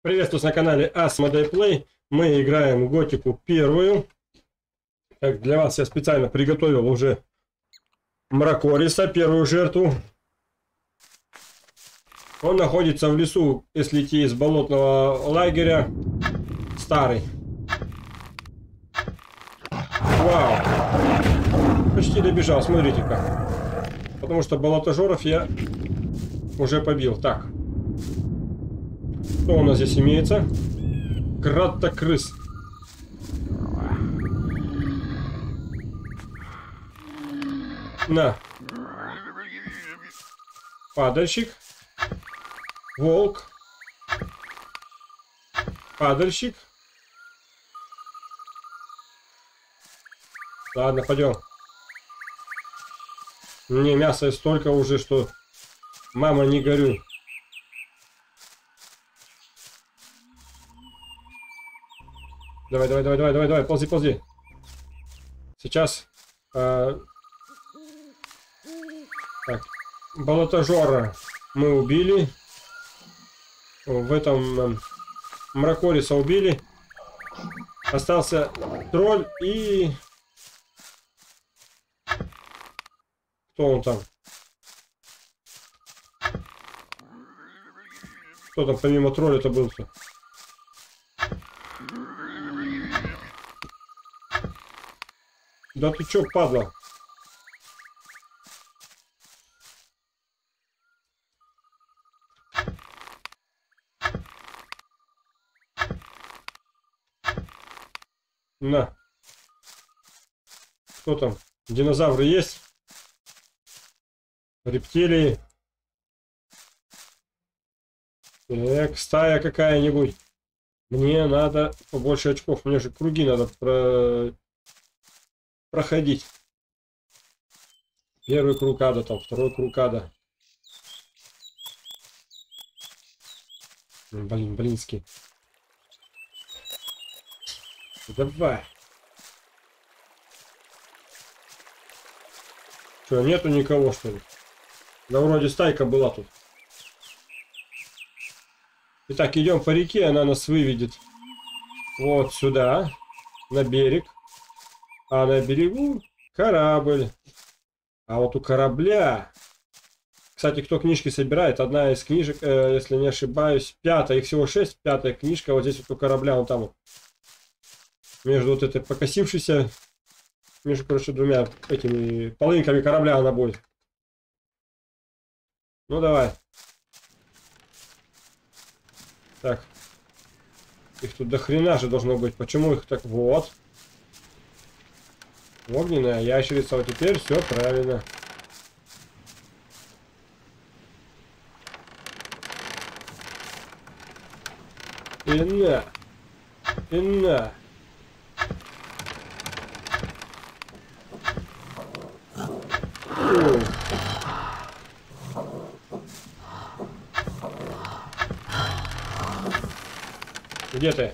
Приветствую на канале Asmodee Play. Мы играем Готику первую. Так, для вас я специально приготовил уже Мракориса, первую жертву. Он находится в лесу, если идти из болотного лагеря. Старый. Вау! Почти добежал, смотрите-ка. Потому что болотожоров я уже побил. Так. Что у нас здесь имеется? Кратокрыс. На. Падальщик. Волк. Падальщик. Ладно, пойдем. Мне мяса столько уже, что мама, не горюй. Давай, ползи. Сейчас. Так. Болотожора мы убили. В этом Мракориса убили. Остался тролль и... Кто он там? Кто там помимо тролля-то был-то? Да ты чё, падла? На. Кто там? Динозавры есть? Рептилии? Так, стая какая-нибудь. Мне надо побольше очков. Мне же круги надо проходить. Первый круг ада, там второй круг ада. Блинский. Давай. Что, нету никого, что ли? Да вроде стайка была тут. Итак, идем по реке, она нас выведет вот сюда, на берег. А на берегу корабль. А вот у корабля... Кстати, кто книжки собирает, одна из книжек, если не ошибаюсь, пятая, их всего 6, пятая книжка, вот здесь вот у корабля, вон там вот. Между вот этой покосившейся, между, короче, двумя этими половинками корабля она будет. Ну, давай. Так. Их тут до хрена же должно быть. Почему их так... Вот. Огненная ящерица. Вот теперь все правильно. И на. И на. Где ты?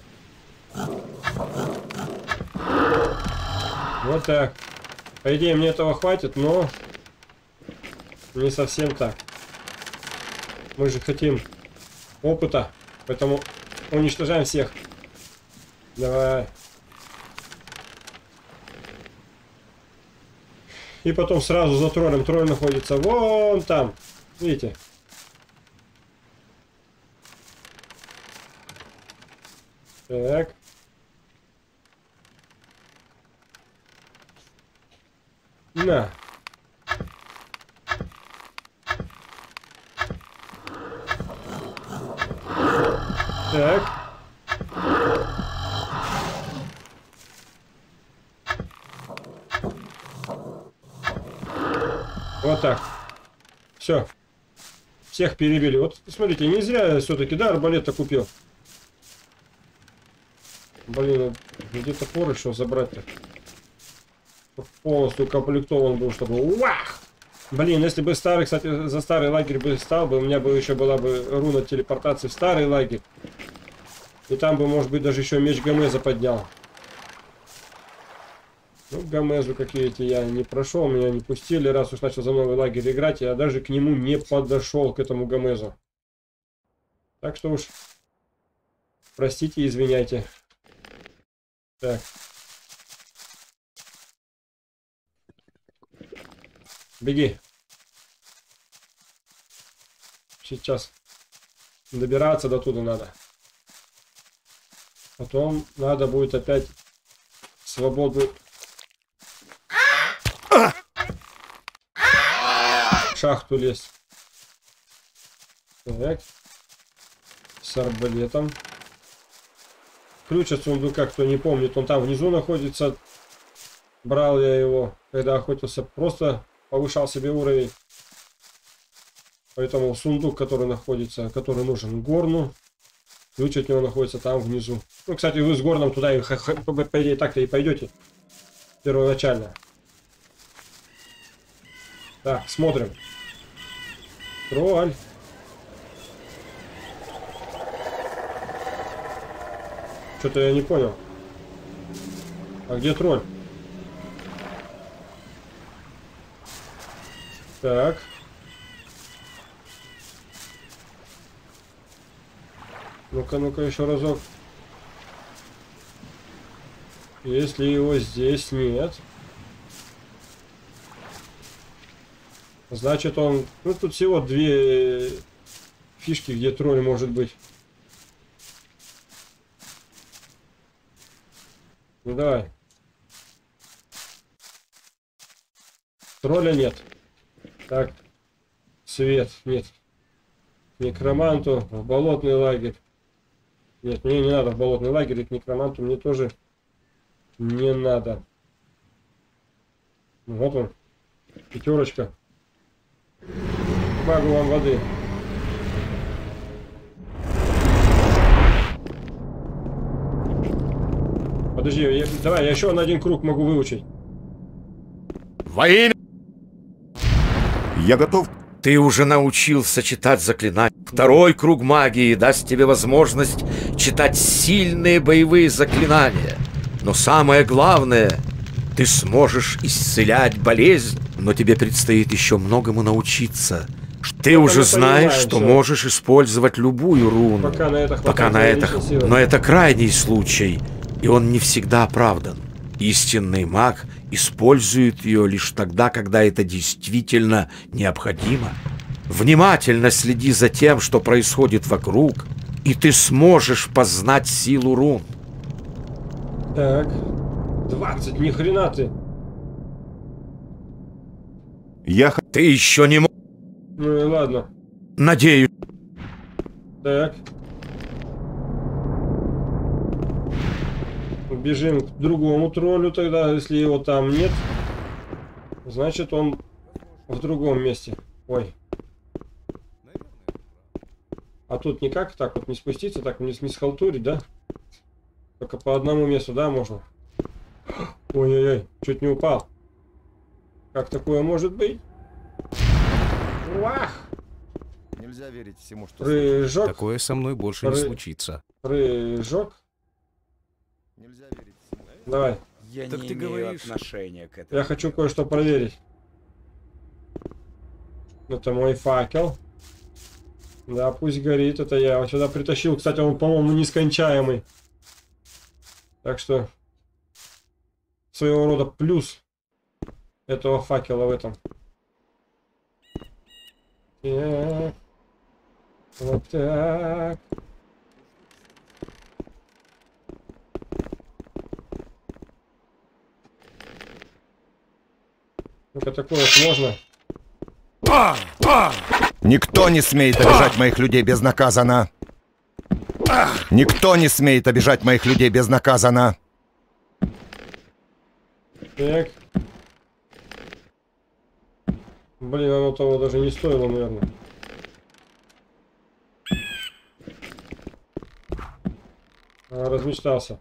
Вот так. По идее, мне этого хватит, но не совсем так. Мы же хотим опыта, поэтому уничтожаем всех. Давай. И потом сразу за троллем. Тролль находится вон там. Видите? Так. На. Так. Вот так. Все. Всех перебили. Вот смотрите, не зря все-таки, да, арбалет-то купил. Блин, где топор еще забрать-то? Полностью укомплектован был, чтобы... Уах! Блин, если бы старый, кстати, за старый лагерь бы стал бы, у меня бы еще была бы руна телепортации в старый лагерь. И там бы, может быть, даже еще меч Гомеза поднял. Ну, Гомезу какие-то я не прошел, меня не пустили, раз уж начал за новый лагерь играть, я даже к нему не подошел, к этому Гомезу. Так что уж Простите, извиняйте. Так. Беги. Сейчас добираться до туда надо. Потом надо будет опять свободную шахту лезть. Так. С арбалетом. Ключ от сундука, кто не помнит, он там внизу находится. Брал я его, когда охотился, просто повышал себе уровень. Поэтому сундук, который находится, который нужен Горну, ключ от него находится там внизу. Ну, кстати, вы с Горном туда, по идее, так-то и пойдете. Первоначально. Так, смотрим. Тролль. Что-то я не понял. А где тролль? Так. Ну-ка, ну-ка, еще разок. Если его здесь нет, значит он... Ну, тут всего две фишки, где тролль может быть. Ну, давай. Тролля нет. Так. Свет. Нет. К некроманту. В болотный лагерь. Нет, мне не надо в болотный лагерь. И к некроманту мне тоже не надо. Вот он. Пятерочка. Багу вам воды. Подожди, давай, я еще на один круг могу выучить. Во имя... Я готов. Ты уже научился читать заклинания. Второй круг магии даст тебе возможность читать сильные боевые заклинания. Но самое главное, ты сможешь исцелять болезнь, но тебе предстоит еще многому научиться. Ты уже знаешь, что можешь использовать любую руну. Пока на это хватает. Но это крайний случай, и он не всегда оправдан. Истинный маг использует ее лишь тогда, когда это действительно необходимо. Внимательно следи за тем, что происходит вокруг, и ты сможешь познать силу рун. Так, 20, ни хрена ты. Ты еще не можешь. Ну и ладно. Надеюсь. Так. Бежим к другому троллю тогда, если его там нет. Значит, он в другом месте. Ой. А тут никак так вот не спуститься, так не схалтурить, да? Только по одному месту, да, можно? Ой-ой-ой, чуть не упал. Как такое может быть? Вах! Нельзя верить всему, что Прыжок. Такое со мной больше не случится. Прыжок. Нельзя верить всему. Давай. Я Так не ты имею говоришь. отношения к этому. Я хочу кое-что проверить. Это мой факел. Да, пусть горит. Это я его сюда притащил. Кстати, он, по-моему, нескончаемый. Так что своего рода плюс этого факела в этом. Так. Вот так. Ну-ка, такое вот можно. Никто не смеет обижать моих людей безнаказанно. Никто не смеет обижать моих людей безнаказанно. Так. Блин, оно того даже не стоило, наверное. Размечтался.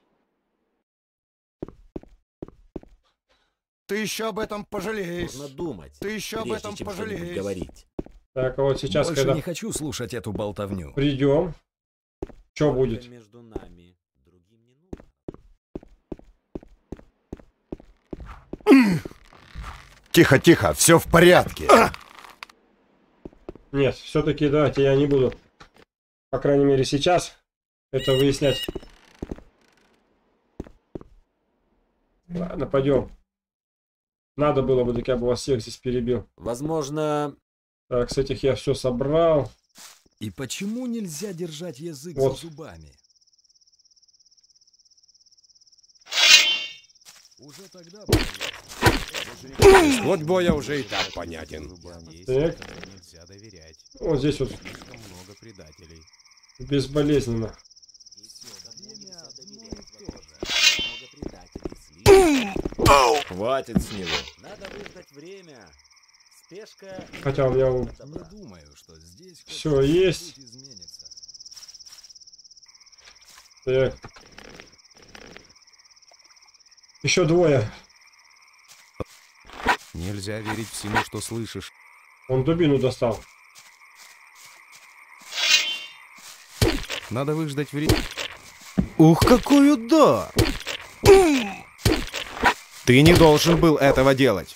Ты еще об этом пожалеешь. Нужно думать, Ты еще об прежде этом чем что-нибудь пожалеешь. говорить. Так, а вот сейчас, Больше когда не хочу слушать эту болтовню. придем, что Только будет? между нами. Другим не нужно. Тихо, тихо, все в порядке. Нет, все-таки давайте я не буду. По крайней мере сейчас это выяснять. Ладно, пойдем. Надо было бы, так я бы вас всех здесь перебил. Возможно, Так, с этих я все собрал. И почему нельзя держать язык Вот. за зубами? Уже тогда было ясно. Исход боя уже и так понятен. Так. Нельзя доверять. Вот здесь вот Слишком много предателей. безболезненно. хватит с него. Надо выждать время. Спешка. Хотя у меня Не думаю, что здесь хоть все есть. что-нибудь изменится. Так. Еще двое. Нельзя верить всему, что слышишь. Он дубину достал. Надо выждать время. Ух, какой удар! Ты не должен был этого делать.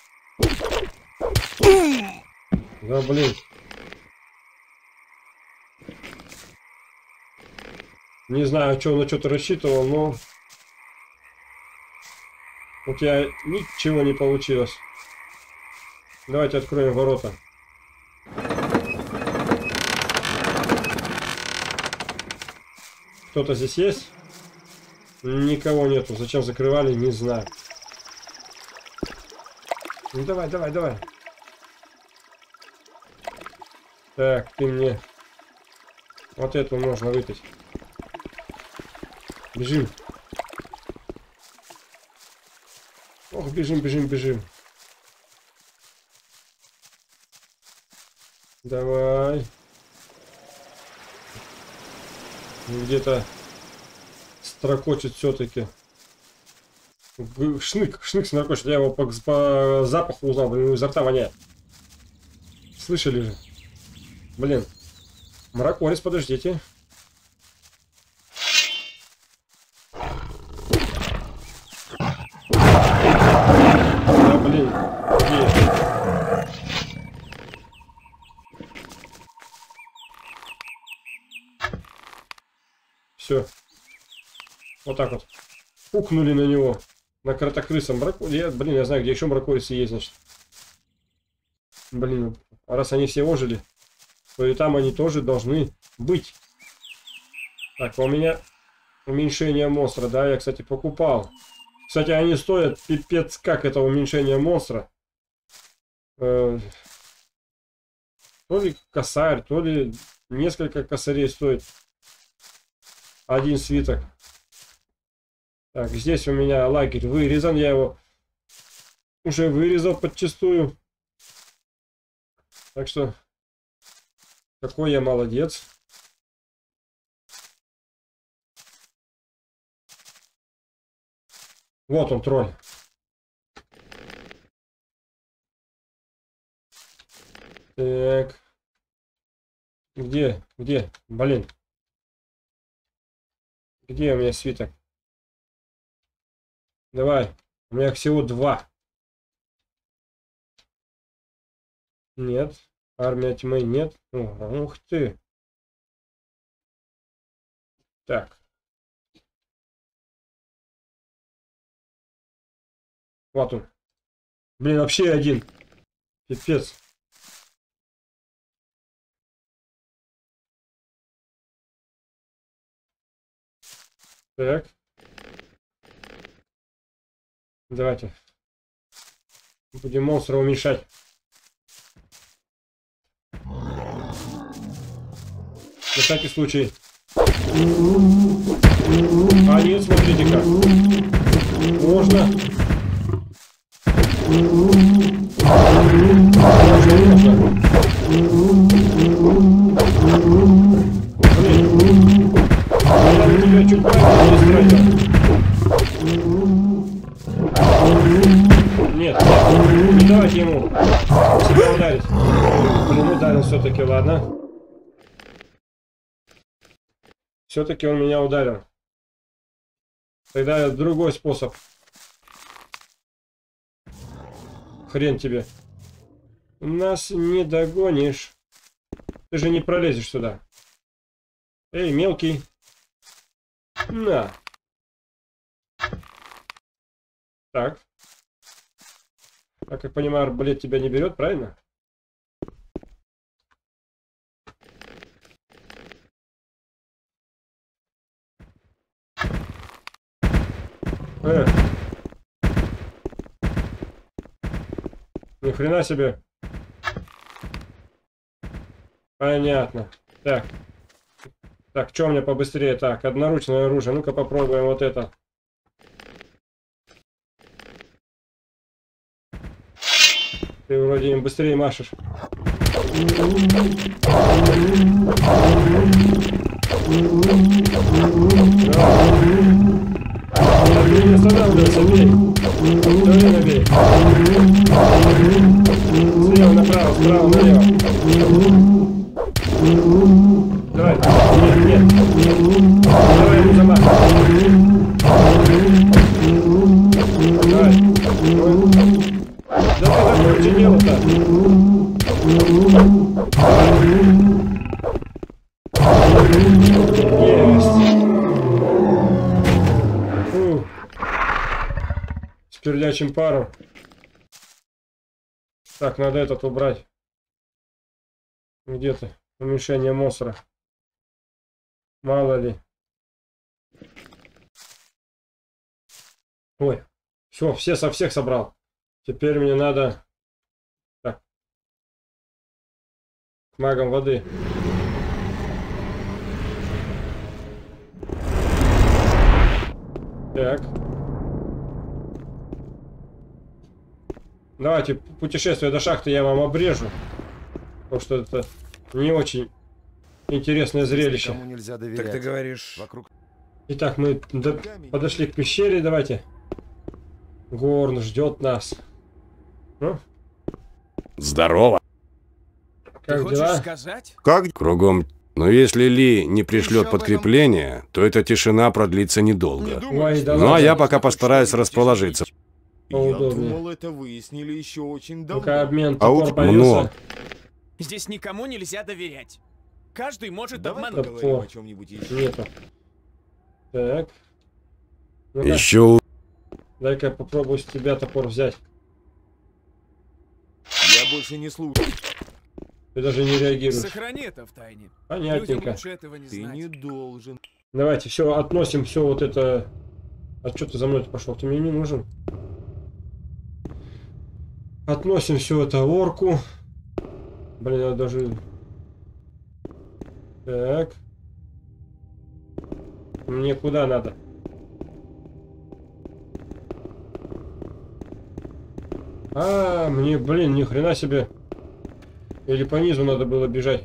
Да блин. Не знаю, что он на что-то рассчитывал, но у тебя ничего не получилось. Давайте откроем ворота. Кто-то здесь есть? Никого нету. Зачем закрывали, не знаю. Ну давай, давай, давай. Так, ты мне вот эту можно выпить. Бежим. Ох, бежим, бежим, бежим. Давай. Где-то строкочет все-таки. Шнык, шнык строкочет. Я его по запаху узнал, блин, изо рта воняет. Слышали же? Блин. Мракорис, подождите. Да, блин. Где? Все. Вот так вот. Пукнули на него. На кротокрысом. Блин, я знаю, где еще мракорисы есть, значит. Блин, а раз они все ожили, то и там они тоже должны быть. Так, у меня уменьшение монстра, да, я, кстати, покупал. Кстати, они стоят пипец как, это уменьшение монстра. То ли косарь, то ли несколько косарей стоит. Один свиток. Так, здесь у меня лагерь вырезан. Я его уже вырезал подчистую. Так что, какой я молодец. Вот он, тролль. Так. Где? Где? Блин. Где у меня свиток? Давай. У меня всего 2. Нет. Армия тьмы нет. Ух ты. Так. Вот он. Блин, вообще один. Пипец. Так. Давайте. Будем монстра уменьшать. На всякий случай. А нет, смотрите как. Можно. Блин. Я чуть правильно Нет, не давайте ему себя ударить. Блин, ударил все-таки, ладно. Все-таки он меня ударил. Тогда другой способ. Хрен тебе. Нас не догонишь. Ты же не пролезешь сюда. Эй, мелкий. На. Так. Я как понимаю, арбалет тебя не берет, правильно? Ни хрена себе. Понятно. Так. Так, что мне побыстрее? Так, одноручное оружие. Ну-ка попробуем вот это. Ты вроде им быстрее машешь. Не останавливайся, бей. Все время бей. Слева направо, справа налево. Давай. Нет, нет. Давай ему замах. Давай. Да ты такое что делал-то? Есть. С пердячим паром. Так, надо этот убрать. Где-то уменьшение мусора. Мало ли. Ой. Все, все со всех собрал. Теперь мне надо... Так. К магам воды. Так. Давайте путешествие до шахты я вам обрежу. Потому что это не очень интересное зрелище. Кому нельзя доверять. Так ты говоришь... Вокруг... Итак, мы подошли к пещере. Давайте. Горн ждет нас. Ну? Здорово. Как дела? сказать? Как? Кругом... Но если Ли не пришлет подкрепление, то эта тишина продлится недолго. Ой, да Ну а ладно. я пока постараюсь расположиться. Поудобнее. Я думал, это выяснили еще очень давно. Ну-ка, обмен А топор вот появился. много. Здесь никому нельзя доверять. Каждый может Давай обмануть. Топор. поговорим о чем-нибудь еще. Нету. Так. Ну-ка, Еще дай-ка я попробую с тебя топор взять. Я больше не слушаю. Ты даже не реагируешь. Сохрани это в тайне. Людям Понятненько. лучше этого не Ты знать. не должен. Давайте, все, относим все вот это... А что ты за мной пошел? Ты мне не нужен. Относим все это орку. Блин, я даже... Так. Мне куда надо? А, мне, блин, ни хрена себе. Или по низу надо было бежать.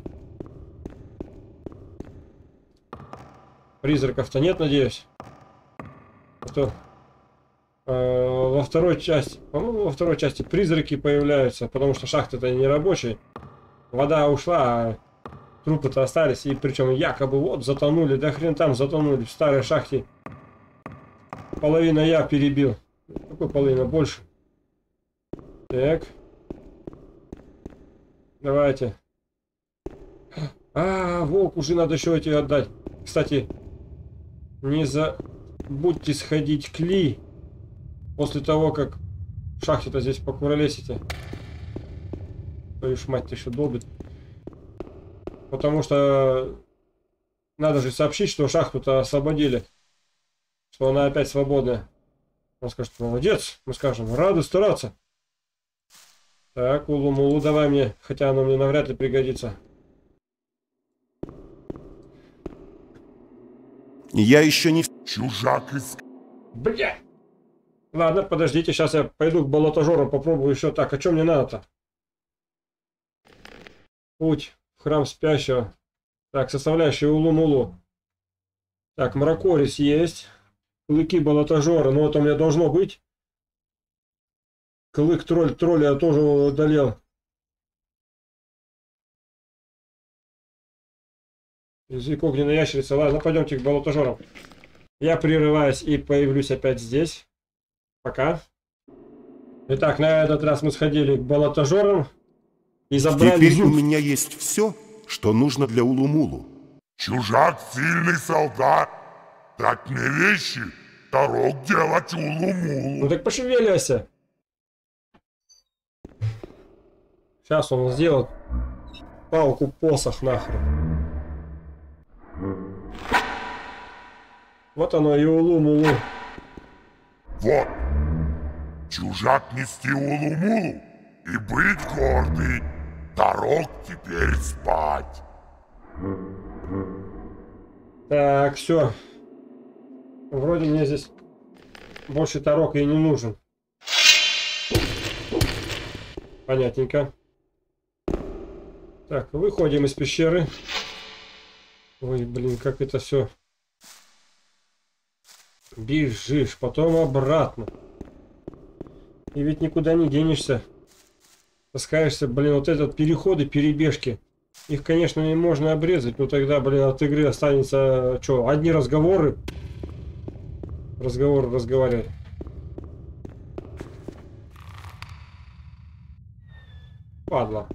Призраков-то нет, надеюсь. А то во второй части, по-моему, во второй части призраки появляются, потому что шахта-то не рабочая. Вода ушла, а трупы-то остались, и причем якобы вот затонули, да хрен там затонули в старой шахте. Половина я перебил. Какой половина? Больше. Так. Давайте. А, волк, уже надо еще эти отдать. Кстати, не забудьте сходить к Ли после того, как в шахте-то здесь покуролесите. Твою ж мать, ты еще долбит. Потому что надо же сообщить, что шахту-то освободили. Что она опять свободная. Он скажет, молодец. Мы скажем, рады стараться. Так, Улу-Мулу давай мне, хотя оно мне навряд ли пригодится. Я еще не... Чужак из... Бля! Ладно, подождите, сейчас я пойду к болотожору, попробую еще. Так, а что мне надо-то? Путь в храм спящего. Так, составляющие Улу-Мулу. Так, Мракорис есть. Клыки болотожора, ну это у меня должно быть. Клык тролля я тоже удалил. Язык огненной ящерицы. Ладно, пойдемте к болотожорам. Я прерываюсь и появлюсь опять здесь. Пока. Итак, на этот раз мы сходили к болотожорам и забрали... Теперь у меня есть все, что нужно для Улу-Мулу. Чужак сильный солдат. Так не вещи, дорог делать улумулу. Ну так пошевеливайся. Сейчас он сделает палку посох нахрен. Вот оно и улу-мулу. Вот. Чужак нести улумулу и быть гордый. Дорог теперь спать. Так, все. Вроде мне здесь больше тарок и не нужен. Понятненько. Так, выходим из пещеры. Ой, блин, как это все. Бежишь, потом обратно. И ведь никуда не денешься. Таскаешься, блин, вот этот переходы, перебежки. Их, конечно, не можно обрезать, но тогда, блин, от игры останется, что, одни разговоры. Разговаривать. Падла.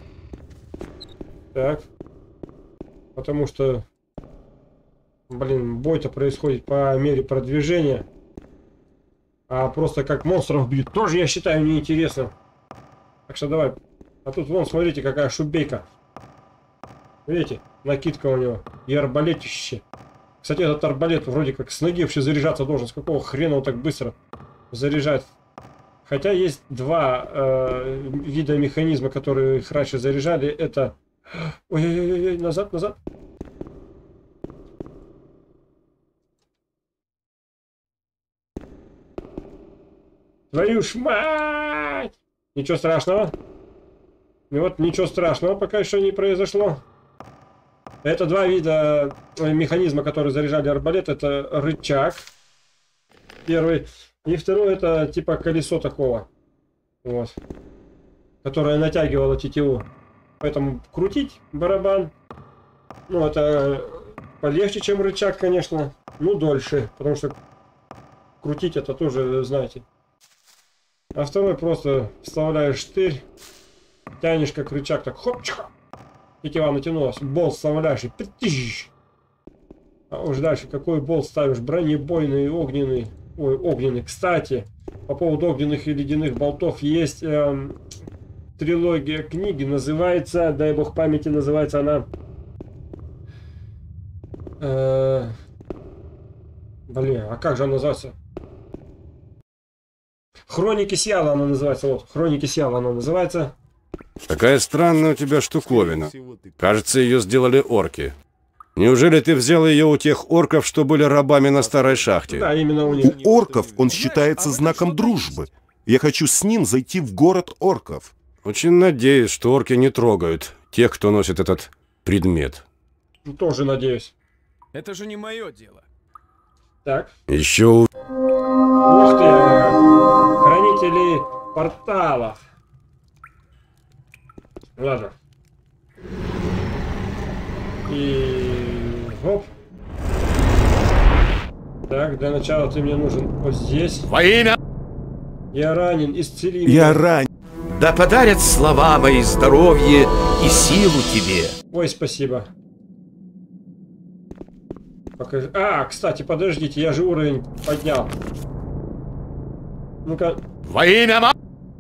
Так. Потому что, блин, бой-то происходит по мере продвижения. А просто как монстров бьют, тоже, я считаю, неинтересно. Так что давай. А тут, вон, смотрите, какая шубейка. Видите? Накидка у него. И арбалетище. Кстати, этот арбалет вроде как с ноги вообще заряжаться должен. С какого хрена он так быстро заряжает? Хотя есть два вида механизма, которые их раньше заряжали. Это... Ой-ой-ой, назад. Твою ж мать! Ничего страшного. И вот ничего страшного пока еще не произошло. Это два вида механизма, которые заряжали арбалет. Это рычаг. Первый. И второй это типа колесо такого. Вот. Которое натягивало тетиву. Поэтому крутить барабан. Ну, это полегче, чем рычаг, конечно. Ну, дольше. Потому что крутить это тоже, знаете. А второй просто вставляешь штырь. Тянешь как рычаг, так хоп-чиха. Тетива натянулась. Болт вставляешь и притищ. А уж дальше какой болт ставишь? Бронебойный, огненный. Ой, огненный. Кстати, по поводу огненных и ледяных болтов есть трилогия книги. Называется, дай бог памяти, называется она... Блин, а как же она называется? Хроники Сиала она называется. Вот, Хроники Сиала она называется. Какая странная у тебя штуковина. Кажется, ее сделали орки. Неужели ты взял ее у тех орков, что были рабами на старой шахте? Да, именно у них. У орков он считается знаком дружбы. Я хочу с ним зайти в город орков. Очень надеюсь, что орки не трогают тех, кто носит этот предмет. Тоже надеюсь. Это же не мое дело. Так. Еще... Ух ты! Хранители порталов. Ладно. И... Оп. Так, для начала ты мне нужен вот здесь. Во имя... Я ранен, исцели меня. Я ранен. Да подарят слова мои здоровье и силу тебе. Ой, спасибо. Покажи. А, кстати, подождите, я же уровень поднял. Ну-ка. Во имя...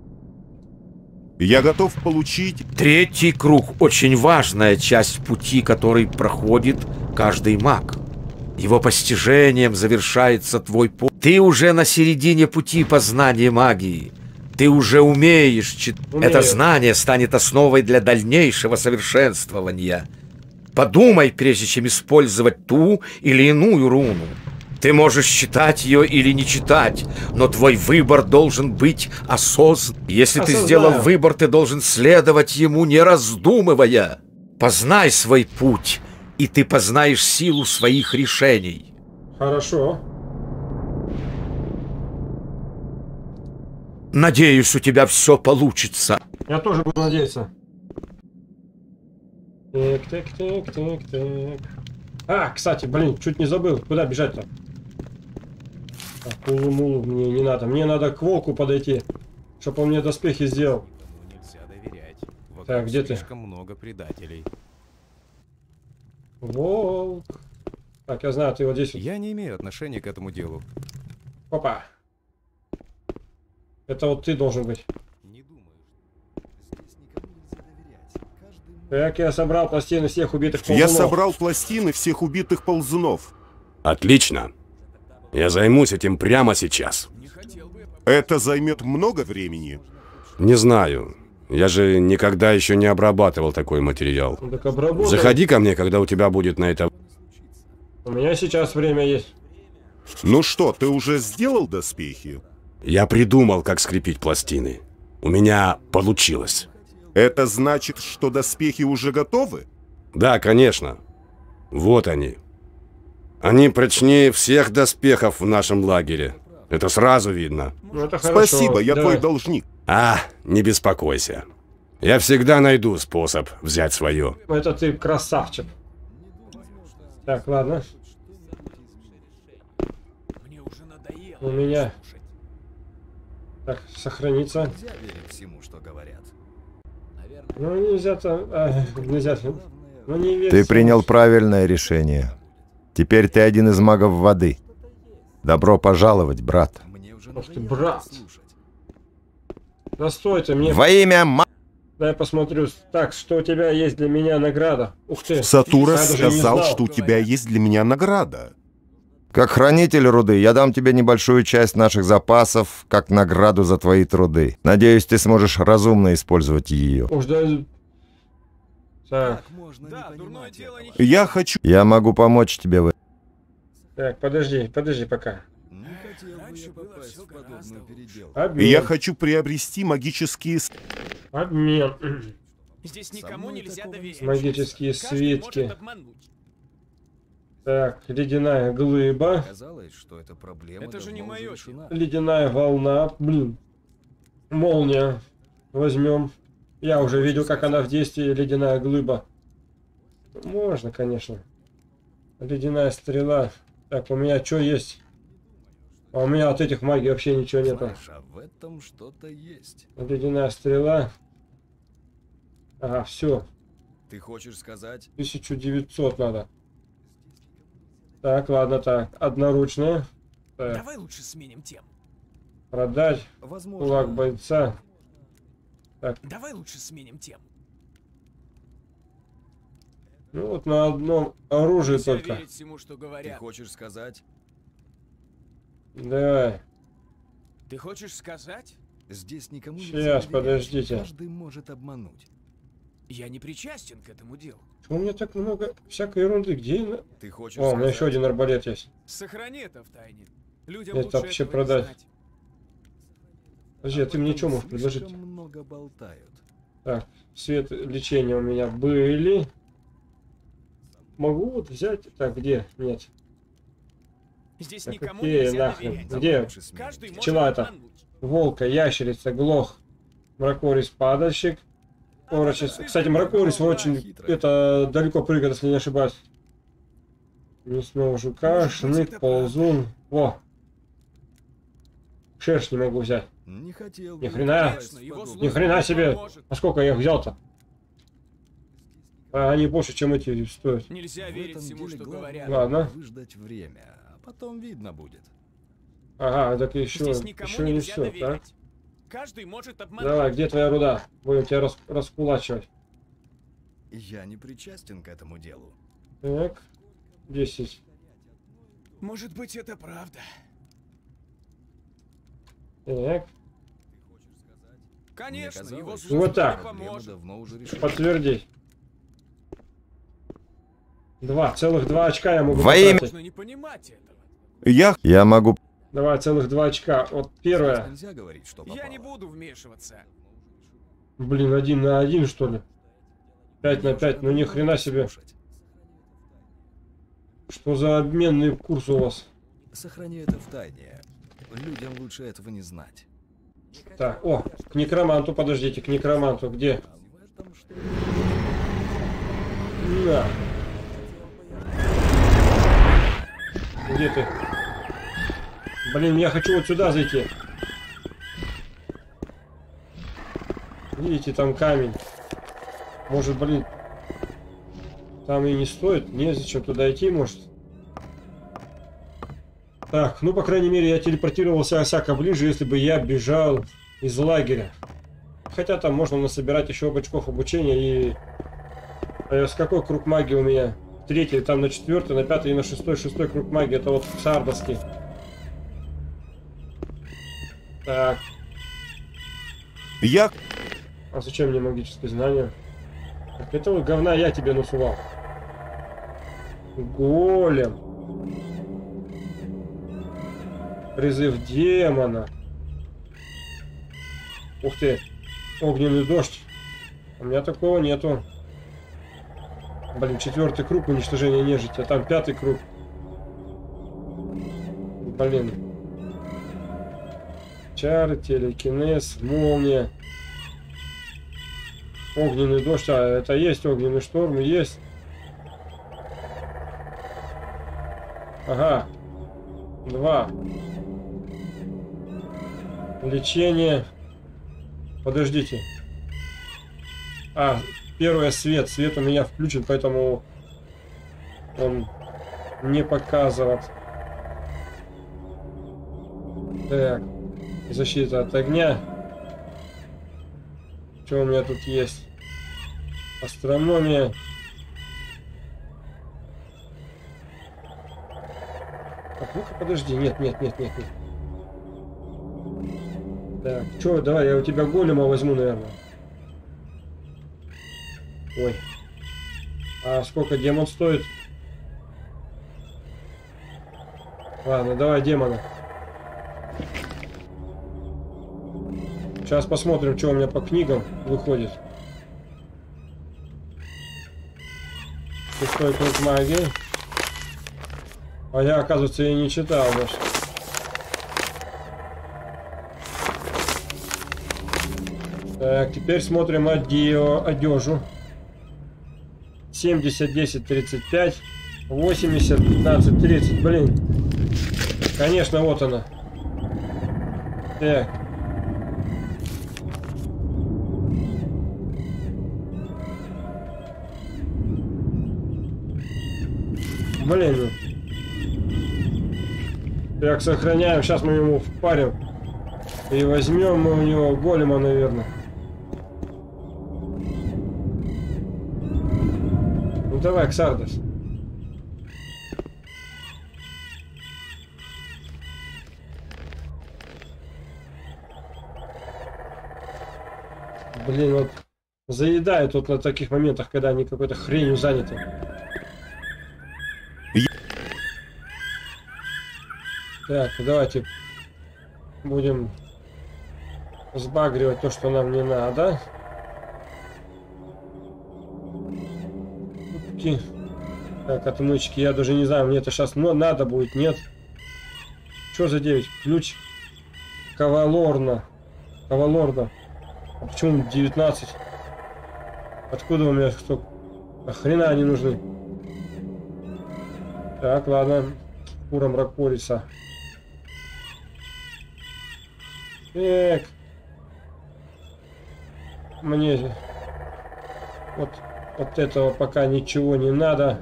Я готов получить... Третий круг – очень важная часть пути, который проходит каждый маг. Его постижением завершается твой путь. Ты уже на середине пути познания магии. Ты уже умеешь читать. Это знание станет основой для дальнейшего совершенствования. Подумай, прежде чем использовать ту или иную руну. Ты можешь читать ее или не читать, но твой выбор должен быть осознан. Если ты сделал выбор, ты должен следовать ему, не раздумывая. Познай свой путь, и ты познаешь силу своих решений. Хорошо. Надеюсь, у тебя все получится. Я тоже буду надеяться. Так. А, кстати, блин, чуть не забыл. Куда бежать-то? Улу-мулу мне не надо. Мне надо к волку подойти, чтобы он мне доспехи сделал. Нельзя доверять. Вокруг Так, где ты? слишком много предателей. Волк. Так, я знаю, ты вот здесь. Я не имею отношения к этому делу. Опа. Это вот ты должен быть. Не думаю. Так, я собрал пластины всех убитых Я ползунов. собрал пластины всех убитых ползунов. Отлично. Я займусь этим прямо сейчас. Это займет много времени. Не знаю. Я же никогда еще не обрабатывал такой материал. Ну, так обработай. Заходи ко мне, когда у тебя будет на это... У меня сейчас время есть. Ну что, ты уже сделал доспехи? Я придумал, как скрепить пластины. У меня получилось. Это значит, что доспехи уже готовы? Да, конечно. Вот они. Они прочнее всех доспехов в нашем лагере. Это сразу видно. Ну, это хорошо. Спасибо, я Давай. твой должник. Не беспокойся. Я всегда найду способ взять свое. Это ты красавчик. Так, ладно. Мне уже надоело. У меня. Так, сохраниться. Нельзя верить всему, что говорят. Наверное, Ну, нельзя-то... нельзя. Ну, не верь Ты всему. принял правильное решение. Теперь ты один из магов воды. Добро пожаловать, брат. мне уже Ух ты, надоело брат. слушать. Да стой ты, мне... Во имя Дай посмотрю. Так, что у тебя есть для меня награда? Ух ты. Сатурас Я даже не сказал, знал. что у тебя есть для меня награда. Как хранитель руды, я дам тебе небольшую часть наших запасов, как награду за твои труды. Надеюсь, ты сможешь разумно использовать ее. Уж да... Так, Как можно Да, не дурное понимать дело этого? не Я хочу... Я могу помочь тебе в этом. так, подожди пока. Не хотел бы Раньше я было попасть всё в подобную гораздо переделку. Обмен. Я хочу приобрести магические... Обмен. Здесь Со никому мной нельзя такого не доверять. Магические Каждый свитки. может обмануть. Так, ледяная глыба. Казалось, что эта проблема Это же не давно уже моё решена. Ледяная волна. Блин. Молния. Возьмем. Я уже видел, как она в действии, ледяная глыба. Можно, конечно. Ледяная стрела. Так, у меня что есть? А у меня от этих магий вообще ничего нету. Знаешь, а в этом что-то есть. Ледяная стрела. Ага, все. Ты хочешь сказать? 1900 надо. Так, ладно, так. Одноручная. Так, Давай лучше сменим тему. продать. Возможно. Кулак бойца. Давай лучше сменим тему. Ну вот на одном оружии Нельзя только. верить всему, что Ты говорят. хочешь сказать? Давай. Ты хочешь сказать? Здесь никому Щас, нельзя доверять. подождите. Каждый может обмануть. Я не причастен к этому делу. Почему у меня так много всякой ерунды? Где она? Ты хочешь О, у меня сказать? еще один арбалет есть. Сохрани это в тайне. Людям Это лучше вообще этого продать. не знать. Подожди, а ты мне что можешь Слишком предложить? много болтают. Так, свет лечения у меня были. Могу вот взять... Так, где? Нет. Здесь Так никому какие нельзя нахрен? доверять. Где? Лучше сменить Каждый тему. может Пчела это. обмануть. Волка, ящерица, глох, мракорис, падальщик. Орочис. Кстати, мракорис очень это далеко прыгает, если не ошибаюсь. Мясного жука, Может быть, шнык, это ползун. Во! Шерсть не могу взять. Не хотел бы Ни я хрена. попасть в Конечно, его подобную Ни хрена себе! поможет. А сколько я их взял-то? А они больше, чем эти стоят. Нельзя В верить этом всему, деле что главное говорят. Ладно. выждать время, а потом видно будет. Ага, так еще, Здесь никому еще не нельзя все, так? доверять. Каждый может обмануть. Давай, где твоя руда? Будем тебя раскулачивать. Я не причастен к этому делу. Так, 10. Может быть, это правда. Так, Конечно, Мне его казалось, служба Вот так. не проблема поможет. давно уже решена. подтвердить. 2 очка я могу Во имя- потратить. Можно не понимать этого. Я могу... Давай, целых 2 очка. Вот первое. Здесь нельзя говорить, что Я не попало. буду вмешиваться. Блин, 1 на 1, что ли? 5 на 5, ну ни хрена себе. Слушать. Что за обменный курс у вас? Сохрани это в тайне. Людям лучше этого не знать. Так, о, к некроманту, подождите, к некроманту, где? А в этом что? На. Где ты? Блин, я хочу вот сюда зайти. Видите, там камень. Может, блин, там и не стоит? Незачем туда идти, может? Так, ну, по крайней мере, я телепортировался осяко ближе, если бы я бежал из лагеря. Хотя там можно насобирать еще очков обучения и... С какой круг магии у меня? Третий, там на четвертый, на пятый и на шестой. Шестой круг магии, это вот сардовский. Так. Я... А зачем мне магические знания? Так, это вот говна я тебе насувал. Голем. Призыв демона. Ух ты. Огненный дождь. У меня такого нету. Блин, четвертый круг уничтожения нежити, а там пятый круг. Блин. Чары, телекинез, молния. Огненный дождь, а это есть огненный шторм, есть. Ага. 2. Лечение. Подождите. Первое свет. Свет у меня включен, поэтому он не показывает. Так. Защита от огня. Что у меня тут есть? Астрономия. Так, ну-ка, подожди. Нет. Так, что, давай, я у тебя голема возьму, наверное. Ой. А сколько демон стоит? Ладно, давай демона. Сейчас посмотрим, что у меня по книгам выходит. Шестой круг магии. А я, оказывается, и не читал даже. Так, теперь смотрим одежу. 70, 10, 35, 80, 15, 30. Блин. Конечно, вот она. Так. Блин. Так, сохраняем. Сейчас мы ему впарим. И возьмем мы у него голема, наверное. Ну давай, Ксардос. Блин, вот заедают тут на таких моментах, когда они какой-то хренью заняты. Так, давайте будем сбагривать то, что нам не надо. Так, отмычки, я даже не знаю, мне это сейчас надо будет, нет. Что за 9? Ключ Кавалорна. А почему 19? Откуда у меня столько? Охрена они нужны. Так, ладно. Шкура мракориса. Так. Мне вот этого пока ничего не надо.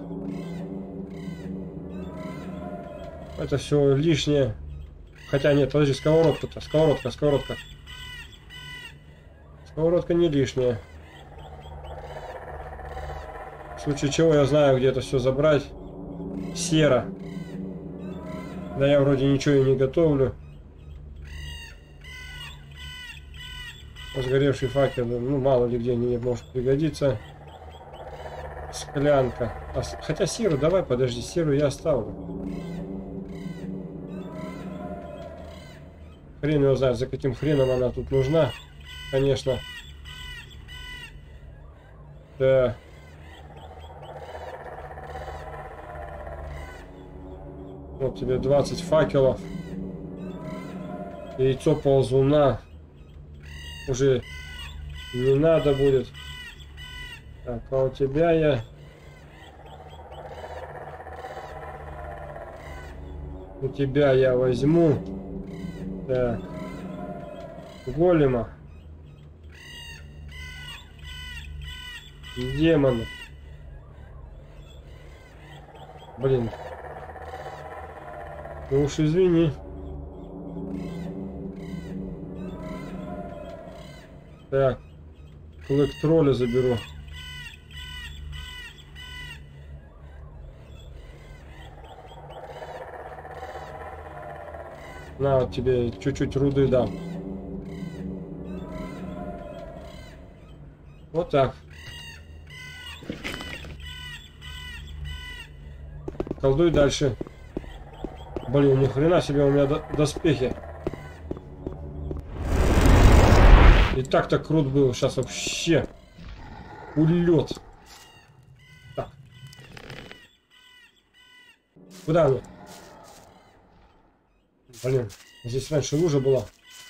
Это все лишнее. Хотя нет, подожди, сковородка-то. Сковородка. Сковородка не лишняя. В случае чего я знаю, где это все забрать. Сера. Да я вроде ничего и не готовлю. Сгоревший факел, ну мало ли где не может пригодиться. Склянка. Хотя серу, давай, подожди, серу я оставлю. Хрен его знает, за каким хреном она тут нужна. Конечно. Да. Вот тебе 20 факелов. Яйцо ползуна. Уже не надо будет. Так, а у тебя я... У тебя я возьму. Так. Голема. Демона. Ну уж извини. Так. Электроля заберу. На, вот тебе чуть-чуть руды дам. Вот так. Колдуй дальше. Блин, ни хрена себе у меня доспехи. И так-то крут был. Сейчас вообще улет. Так. Куда мы? Блин, здесь раньше лужа была.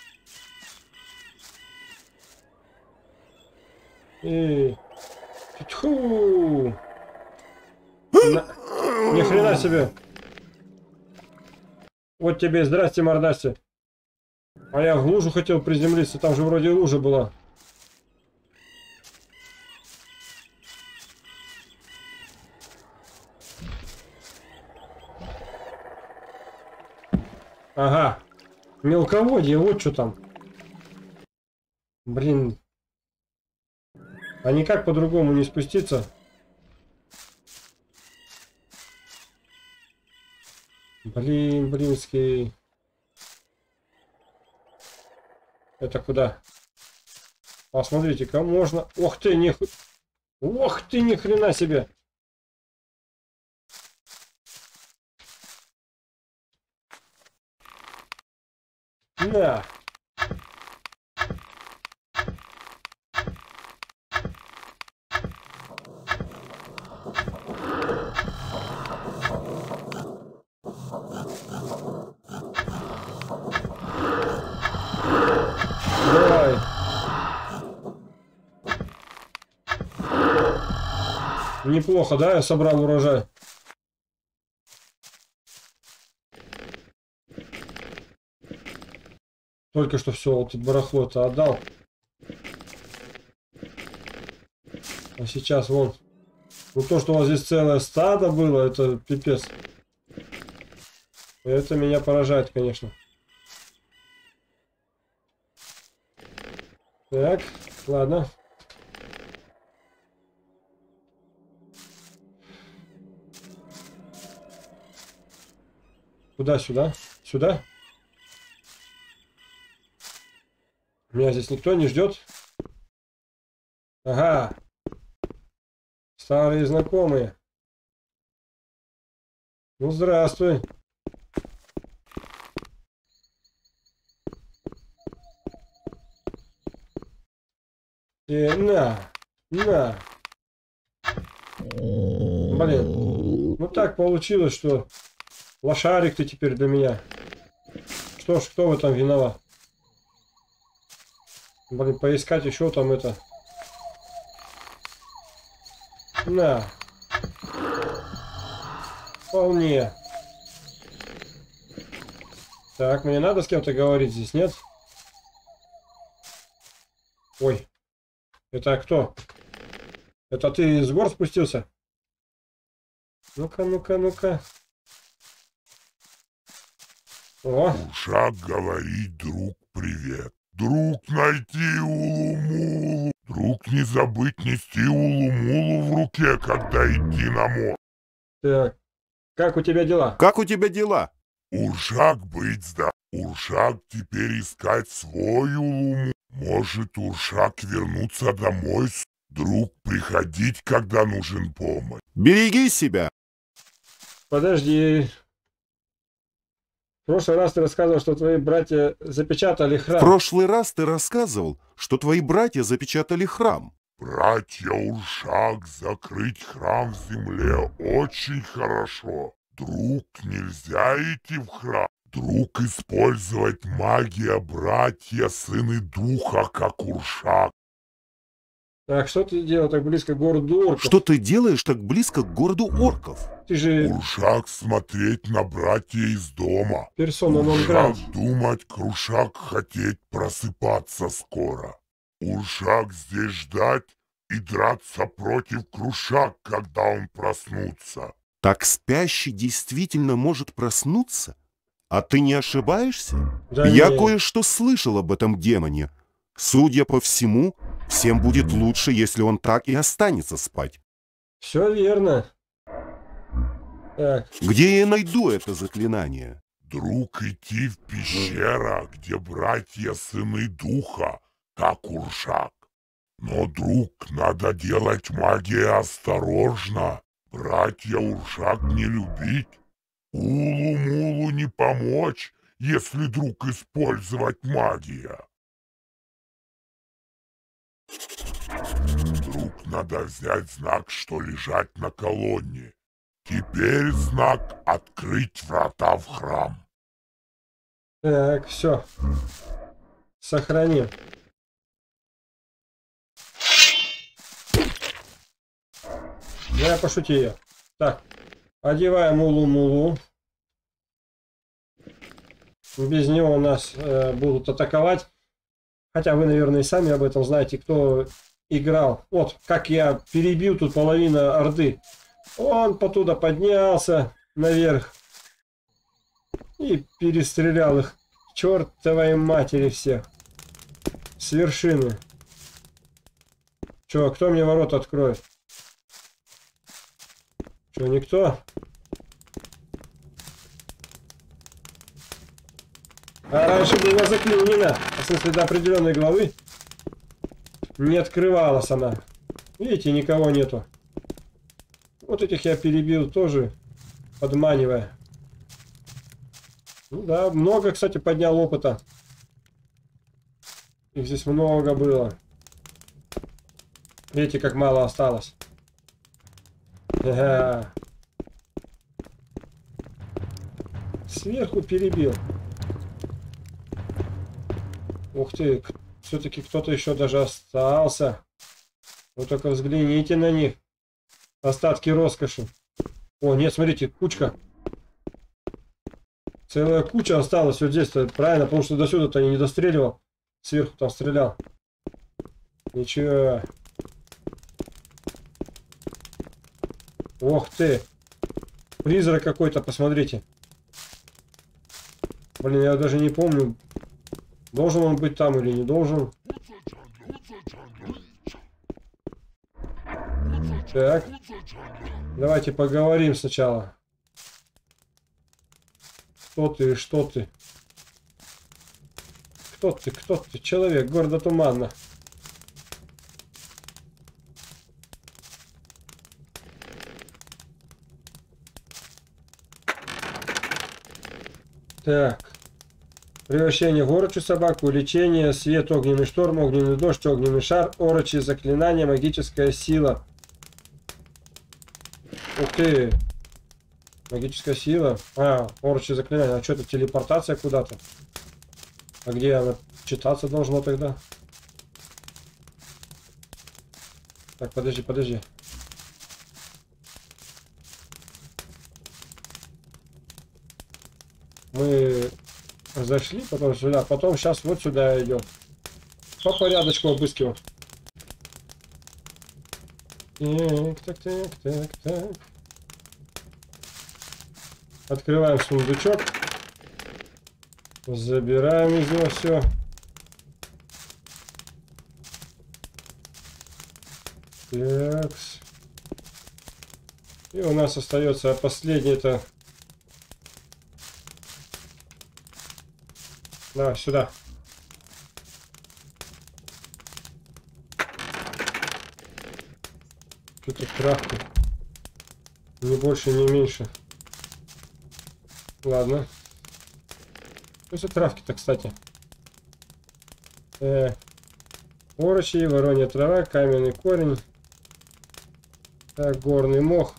Эй. Тьфу. Ни хрена себе. Вот тебе и здрасте, мордасти. А я в лужу хотел приземлиться, там же вроде лужа была. Ага. Мелководье, вот что там. Блин. А никак по-другому не спуститься. Блин, блинский. Это куда? Посмотрите-ка, можно... Ох ты, Ох ты, ни хрена себе! На! Давай. Неплохо, да? Я собрал урожай. Только что все, вот барахло-то отдал. А сейчас вон. Ну то, что у вас здесь целое стадо было, это пипец. Это меня поражает, конечно. Так, ладно. Куда, сюда? Сюда? Меня здесь никто не ждет. Ага. Старые знакомые. Ну, здравствуй. На. Блин. Ну так получилось, что лошарик ты теперь для меня. Что ж, кто в этом виноват? Блин, поискать еще там это. На. Вполне. Так, мне надо с кем-то говорить здесь, нет? Ой. Это кто? Это ты с гор спустился? Ну-ка, ну-ка, ну-ка. О. Уршак говорит: друг, привет. Друг, найти Улумулу. Друг, не забыть нести Улумулу в руке, когда идти на мост. Так, как у тебя дела? Как у тебя дела? Уршак быть здоров. Уршак теперь искать свой Улуму. Может, Уршак вернуться домой. Друг, приходить, когда нужен помощь. Береги себя. Подожди. В прошлый раз ты рассказывал, что твои братья запечатали храм. В прошлый раз ты рассказывал, что твои братья запечатали храм. Братья Уршак, закрыть храм в земле очень хорошо. Друг, нельзя идти в храм. Друг, использовать магия, братья, сыны духа, как Уршак. Так, что ты делал так близко к городу орков? Что ты делаешь так близко к городу орков? Ты же Уршак смотреть на братья из дома. персона нон грата. Уршак думать, Крушак хотеть просыпаться скоро. Уршак здесь ждать и драться против Крушак, когда он проснутся. Так спящий действительно может проснуться? А ты не ошибаешься? Да Я не. кое-что слышал об этом демоне. Судя по всему, всем будет лучше, если он так и останется спать. Все верно. Так, Где я найду это заклинание? Друг, идти в пещера, где братья сыны духа, как Уршак. Но, друг, надо делать магию осторожно. Братья Уршак не любить. Улу-мулу не помочь, если друг использовать магия. Друг, надо взять знак, что лежать на колонне. Теперь знак «Открыть врата в храм». так, все. Сохраним. Я пошутил. Так, одеваем Улу-Мулу. Без него нас будут атаковать. Хотя вы, наверное, и сами об этом знаете, кто играл. Вот, как я перебил тут половину Орды. Он потуда поднялся наверх и перестрелял их. Чертовой матери всех. С вершины. Че, кто мне ворота откроет? Че, никто? А раньше была заклинена. В смысле, до определенной главы не открывалась она. Видите, никого нету. Вот этих я перебил тоже, подманивая. Ну да, много, кстати, поднял опыта. Их здесь много было. Видите, как мало осталось. Ага. Сверху перебил. Ух ты, все-таки кто-то еще даже остался. Вы только взгляните на них. Остатки роскоши. О, нет, смотрите, кучка. Целая куча осталась вот здесь-то, правильно, потому что до сюда-то я не достреливал. Сверху там стрелял. Ничего. Ох ты. Призрак какой-то, посмотрите. Блин, я даже не помню, должен он быть там или не должен. Так. Давайте поговорим сначала. Кто ты и что ты? Кто ты? Кто ты? Человек, гордо туманно. Так. Превращение в орочью собаку, лечение, свет, огненный шторм, огненный дождь, огненный шар, орочьи заклинания, магическая сила. Ух ты! Магическая сила. А, орочьи заклинания. А что это, телепортация куда-то? А где она читаться должна тогда? Так, подожди, подожди. Мы зашли, потом сюда, потом сейчас вот сюда идем. По порядочку обыскиваем. Так. Открываем сундучок. Забираем из него все. Так. И у нас остается последний это. Давай сюда. Какие-то травки. Ни больше, ни меньше. Ладно. Что за травки-то, кстати? Орочи, воронья трава, каменный корень. Так, горный мох.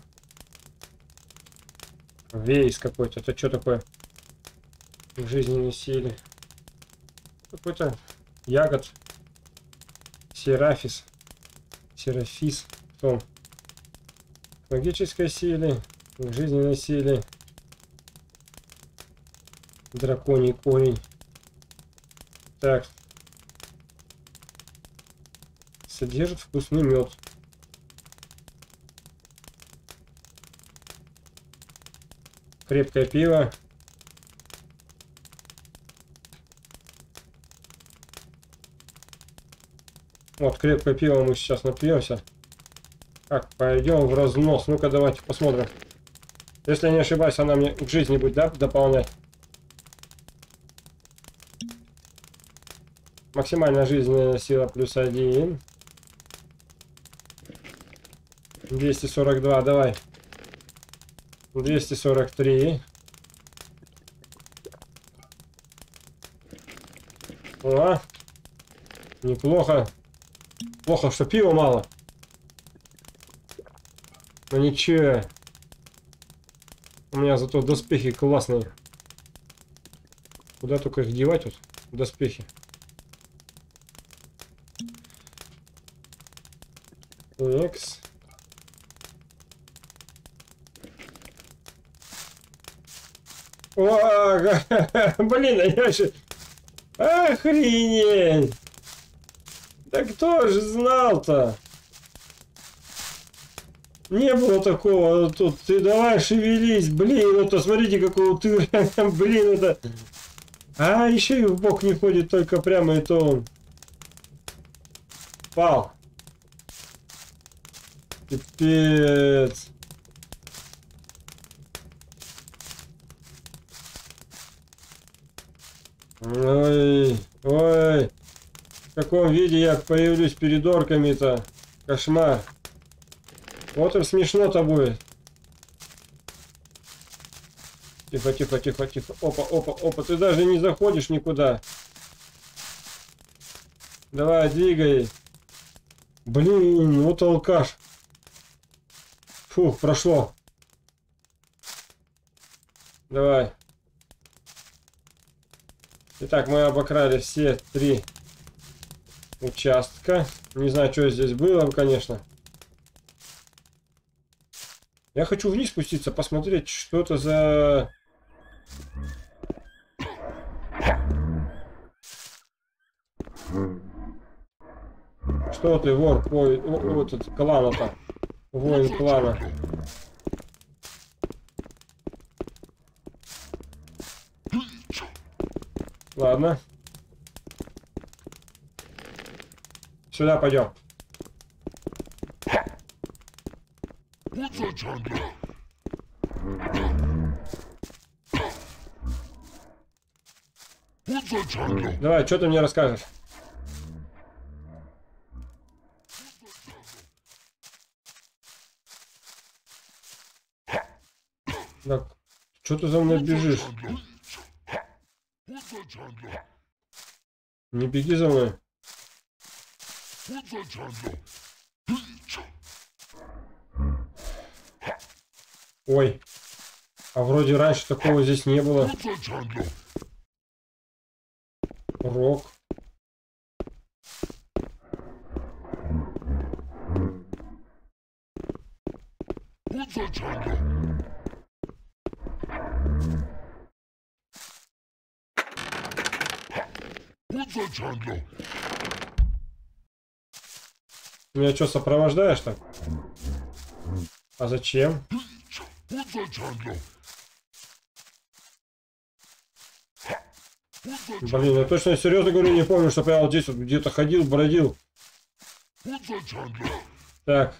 Вейс какой-то. Это что такое? В жизненной силе. Какой-то ягод. Серафис. Серафис. Кто? В магической силе. В жизненной силе. Драконий корень. Так. Содержит вкусный мед. Крепкое пиво. Вот, крепкое пиво мы сейчас напьемся. Так, пойдем в разнос. Ну-ка, давайте посмотрим. Если я не ошибаюсь, она мне к жизни будет, да, дополнять? Максимальная жизненная сила +1. 242, давай. 243. О, неплохо. Плохо, что пива мало. Но ничего. У меня зато доспехи классные. Куда только их девать вот? Доспехи. Экс. О, блин, а я же... Охренеть! Да кто же знал-то? Не было такого тут. Ты давай шевелись. Блин, это смотрите, какой утыр. Блин, это... А, еще и в бок не ходит, только прямо и то он. Пал. Пипец. Ой, ой. В каком виде я появлюсь перед орками-то? Кошмар. Вот им смешно-то будет. Тихо, тихо, тихо, тихо. Опа, опа, опа. Ты даже не заходишь никуда. Давай, двигай. Блин, вот алкаш. Фух, прошло. Давай. Итак, мы обокрали все 3 участка. Не знаю, что здесь было, конечно. Я хочу вниз спуститься, посмотреть, что это за... Что ты, вор? Ой, вот этот клана-то. Воин клана. Ладно. Сюда пойдем. Давай, что ты мне расскажешь? Так, что ты за мной бежишь? Не беги за мной. Ой, а вроде раньше такого здесь не было. Рок. Меня что, сопровождаешь-то? А зачем? Блин, я точно серьезно говорю, не помню, чтобы я вот здесь вот где-то ходил, бродил. Так.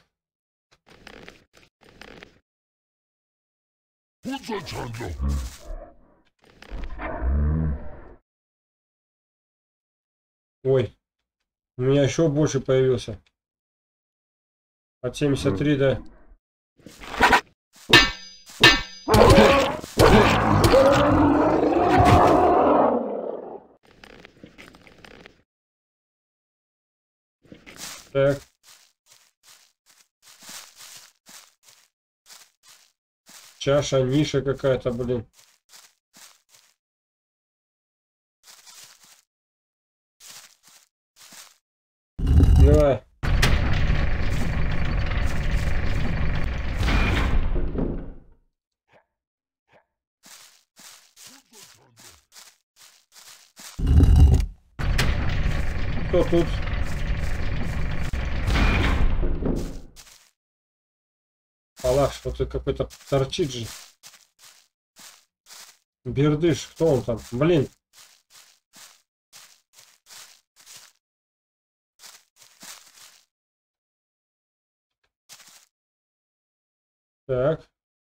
Ой, у меня еще больше появился. От 73 до... Так. Чаша, ниша какая-то, блин. Давай. Кто тут? Палаш, вот какой-то торчит же. Бердыш, кто он там? Блин. Так.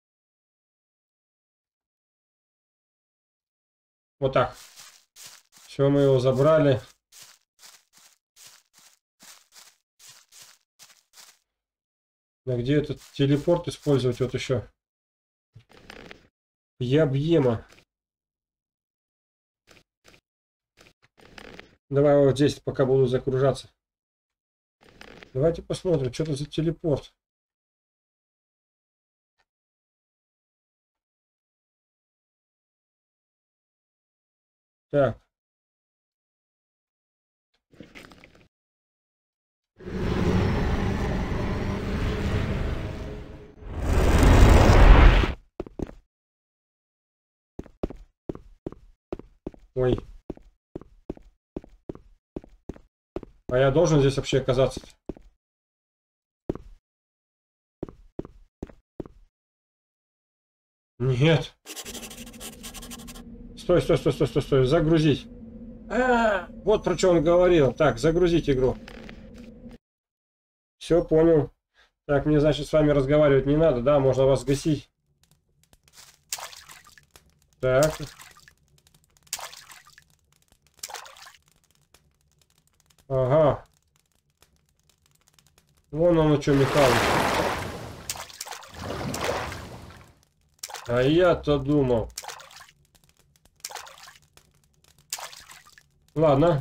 Вот так. Все, мы его забрали. А где этот телепорт использовать вот еще? Ябьема. Давай вот здесь пока буду загружаться. Давайте посмотрим, что это за телепорт. Так. Ой. А я должен здесь вообще оказаться? Нет. Стой, стой, стой, стой, стой, стой. Загрузить. Вот про что он говорил. Так, загрузить игру. Все, понял. Так, мне, значит, с вами разговаривать не надо. Да, можно вас гасить. Так. Ага. Вон он что, Михалыч. А я-то думал. Ладно.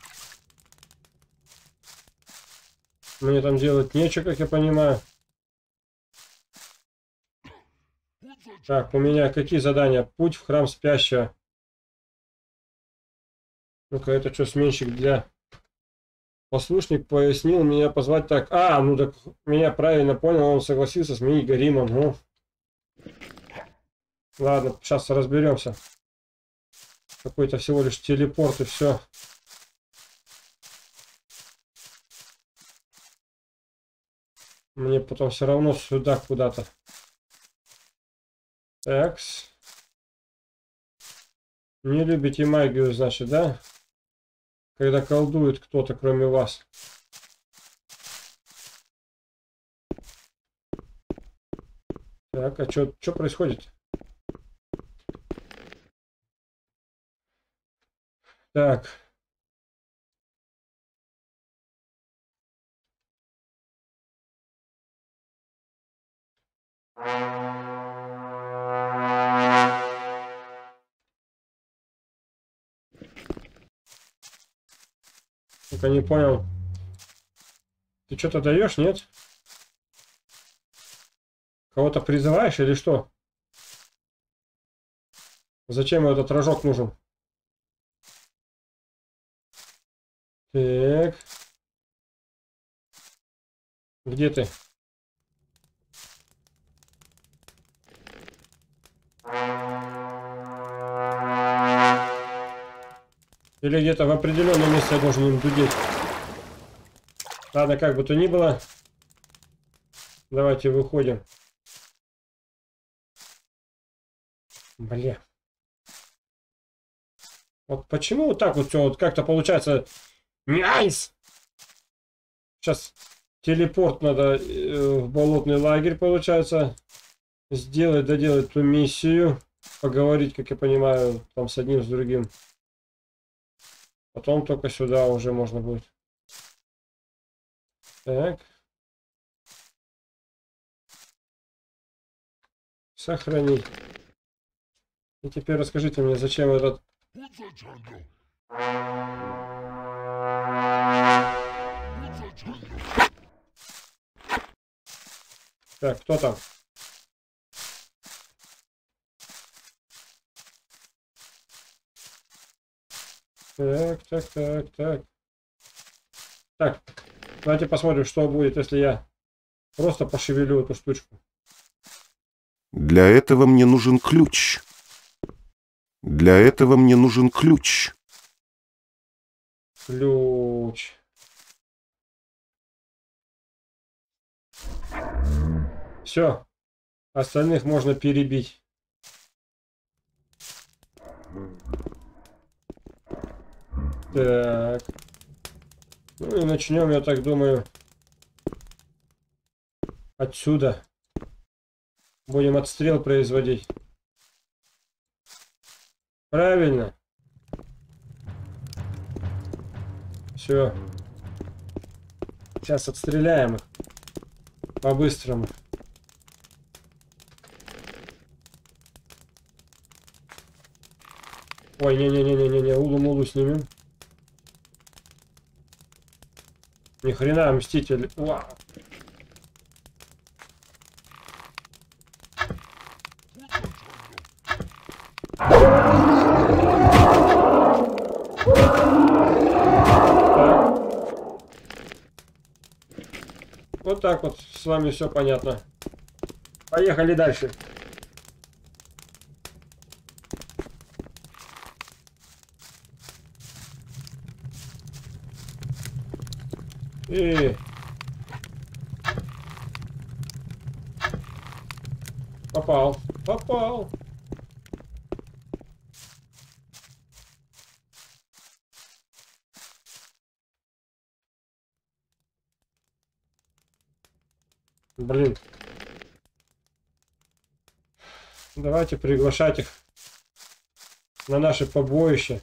Мне там делать нечего, как я понимаю. Так, у меня какие задания? Путь в храм спящего. Ну-ка, это что, сменщик для... Послушник пояснил меня позвать так. А, ну так меня правильно понял, он согласился сменить Гарима. Ну. Ладно, сейчас разберемся. Какой-то всего лишь телепорт и все. Мне потом все равно сюда куда-то. Такс. Не любите магию, значит, да? Когда колдует кто-то, кроме вас. Так, а что происходит? Так. Только не понял. Ты что-то даешь, нет? Кого-то призываешь или что? Зачем этот рожок нужен? Так. Где ты? Или где-то в определенном месте я должен им дудеть. Ладно, как бы то ни было. Давайте выходим. Бля. Вот почему вот так вот все вот как-то получается... Найс! Сейчас телепорт надо в болотный лагерь, получается. Сделать, доделать ту миссию. Поговорить, как я понимаю, там с одним, с другим. Потом только сюда уже можно будет. Так. Сохранить. И теперь расскажите мне, зачем этот... Так, кто там? Так. Так, давайте посмотрим, что будет, если я просто пошевелю эту штучку. Для этого мне нужен ключ. Для этого мне нужен ключ. Ключ. Все. Остальных можно перебить. Так. Ну и начнем, я так думаю, отсюда. Будем отстрел производить. Правильно. Все. Сейчас отстреляем их. По-быстрому. Ой, не-не-не-не-не, улу-мулу снимем. Ни хрена, мститель. Вау. Вот так вот с вами все понятно. Поехали дальше. И попал, попал. Блин. Давайте приглашать их на наше побоище.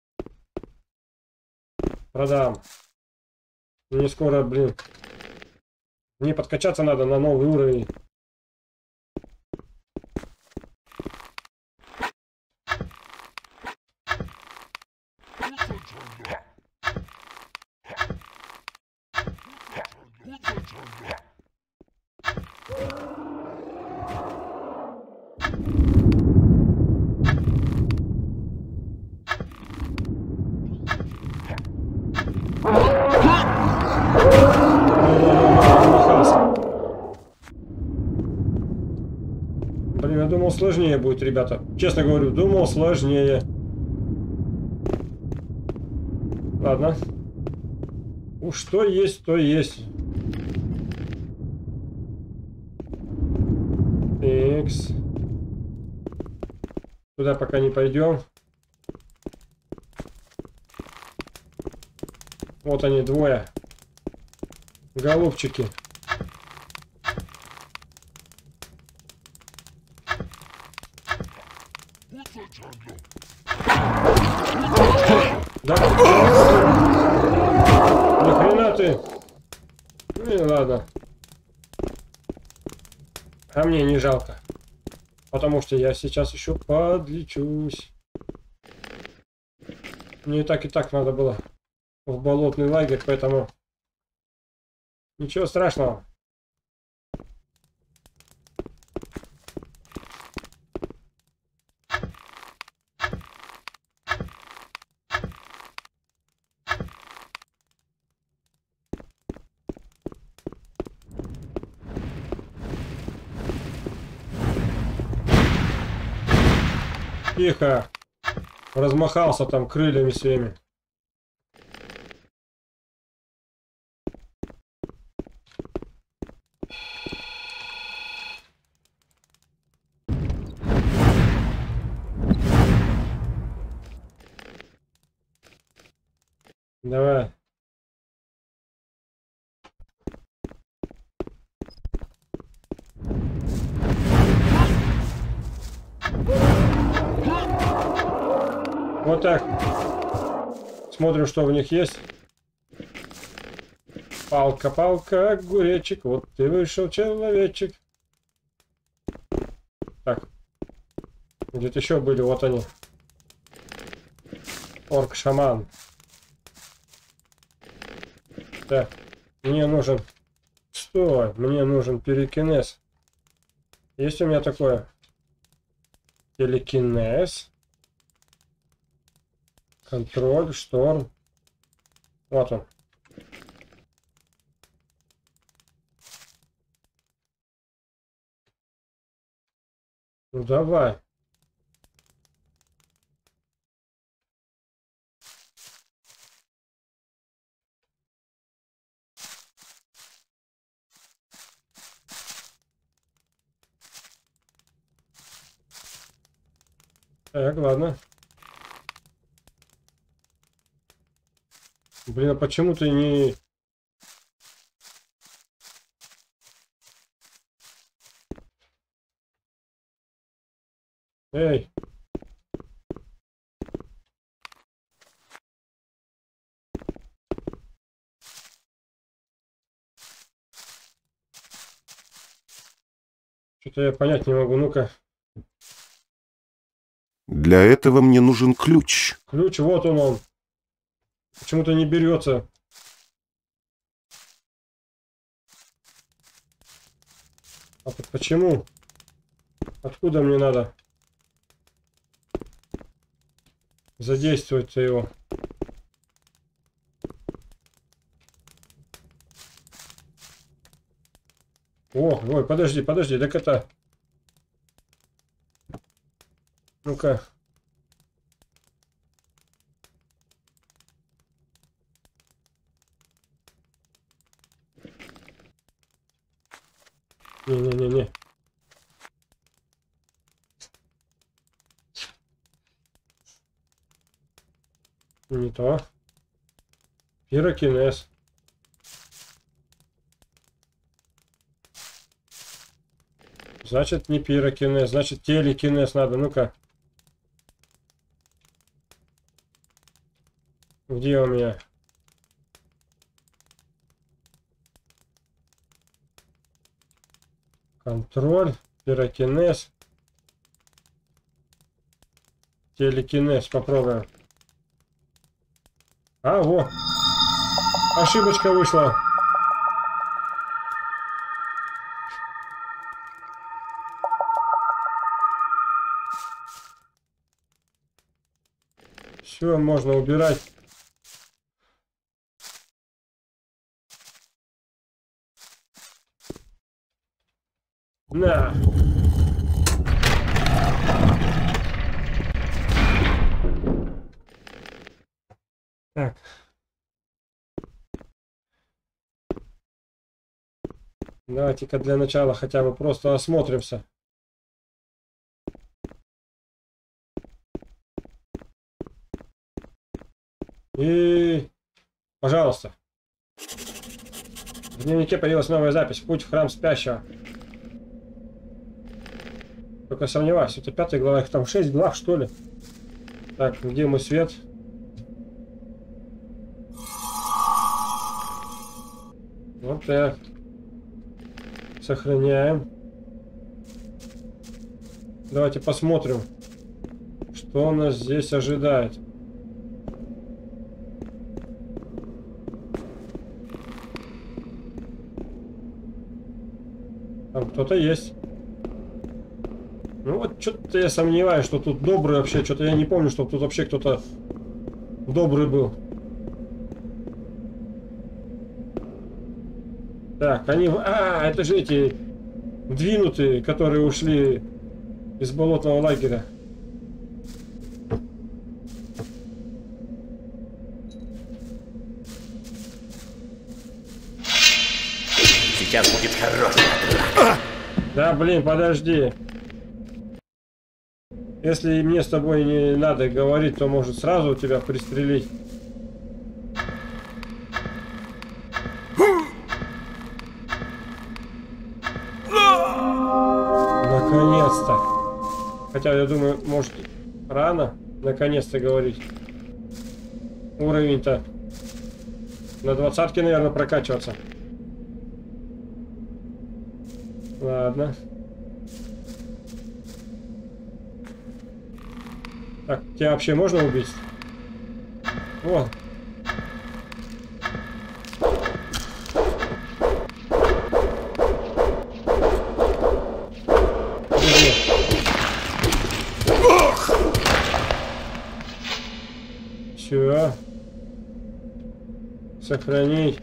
Продам. Мне скоро, блин, мне подкачаться надо на новый уровень. Блин, я думал сложнее будет, ребята. Честно говорю, думал сложнее. Ладно. Уж что есть, то есть. Икс. Туда пока не пойдем. Вот они, двое. Голубчики. Да? Ни хрена ты. Ну и ладно. А мне не жалко. Потому что я сейчас еще подлечусь. Мне и так надо было в болотный лагерь, поэтому ничего страшного. Тихо. Размахался там крыльями своими. Давай. Вот так. Смотрим, что в них есть. Палка, палка, огуречек. Вот ты вышел, человечек. Так. Где-то еще были, вот они. Орк-шаман. Так. Мне нужен... Стой, мне нужен перекинез. Есть у меня такое? Телекинез. Контроль, шторм. Вот он. Ну давай. Так, ладно. Блин, а почему ты не... Эй. Что-то я понять не могу. Ну-ка. Для этого мне нужен ключ. Ключ, вот он. Почему-то не берется. А почему? Откуда мне надо задействовать его? Ой, подожди, так это... Ну-ка. Не. Не то. Пирокинез. Значит, не пирокинез, значит, телекинез надо. Ну-ка. Где у меня? Контроль, пирокинез, телекинез. Попробуем. А, вот. Ошибочка вышла. Все, можно убирать. На. Так. Давайте-ка для начала хотя бы просто осмотримся. И, пожалуйста. В дневнике появилась новая запись. Путь в храм спящего. Только сомневаюсь, это 5 глава, их там 6 глав, что ли? Так, где мой свет? Вот так. Сохраняем. Давайте посмотрим, что нас здесь ожидает. Там кто-то есть. Ну вот, что-то я сомневаюсь, что тут добрый вообще. Что-то я не помню, что тут вообще кто-то добрый был. Так, они... А, это же эти двинутые, которые ушли из болотного лагеря. Сейчас будет хорошая. Да, блин, подожди. Если мне с тобой не надо говорить, то может сразу тебя пристрелить. Наконец-то. Хотя я думаю, может, рано наконец-то говорить. Уровень-то на 20-ке, наверное, прокачиваться. Ладно. Так, тебя вообще можно убить? О. Все. Сохранить.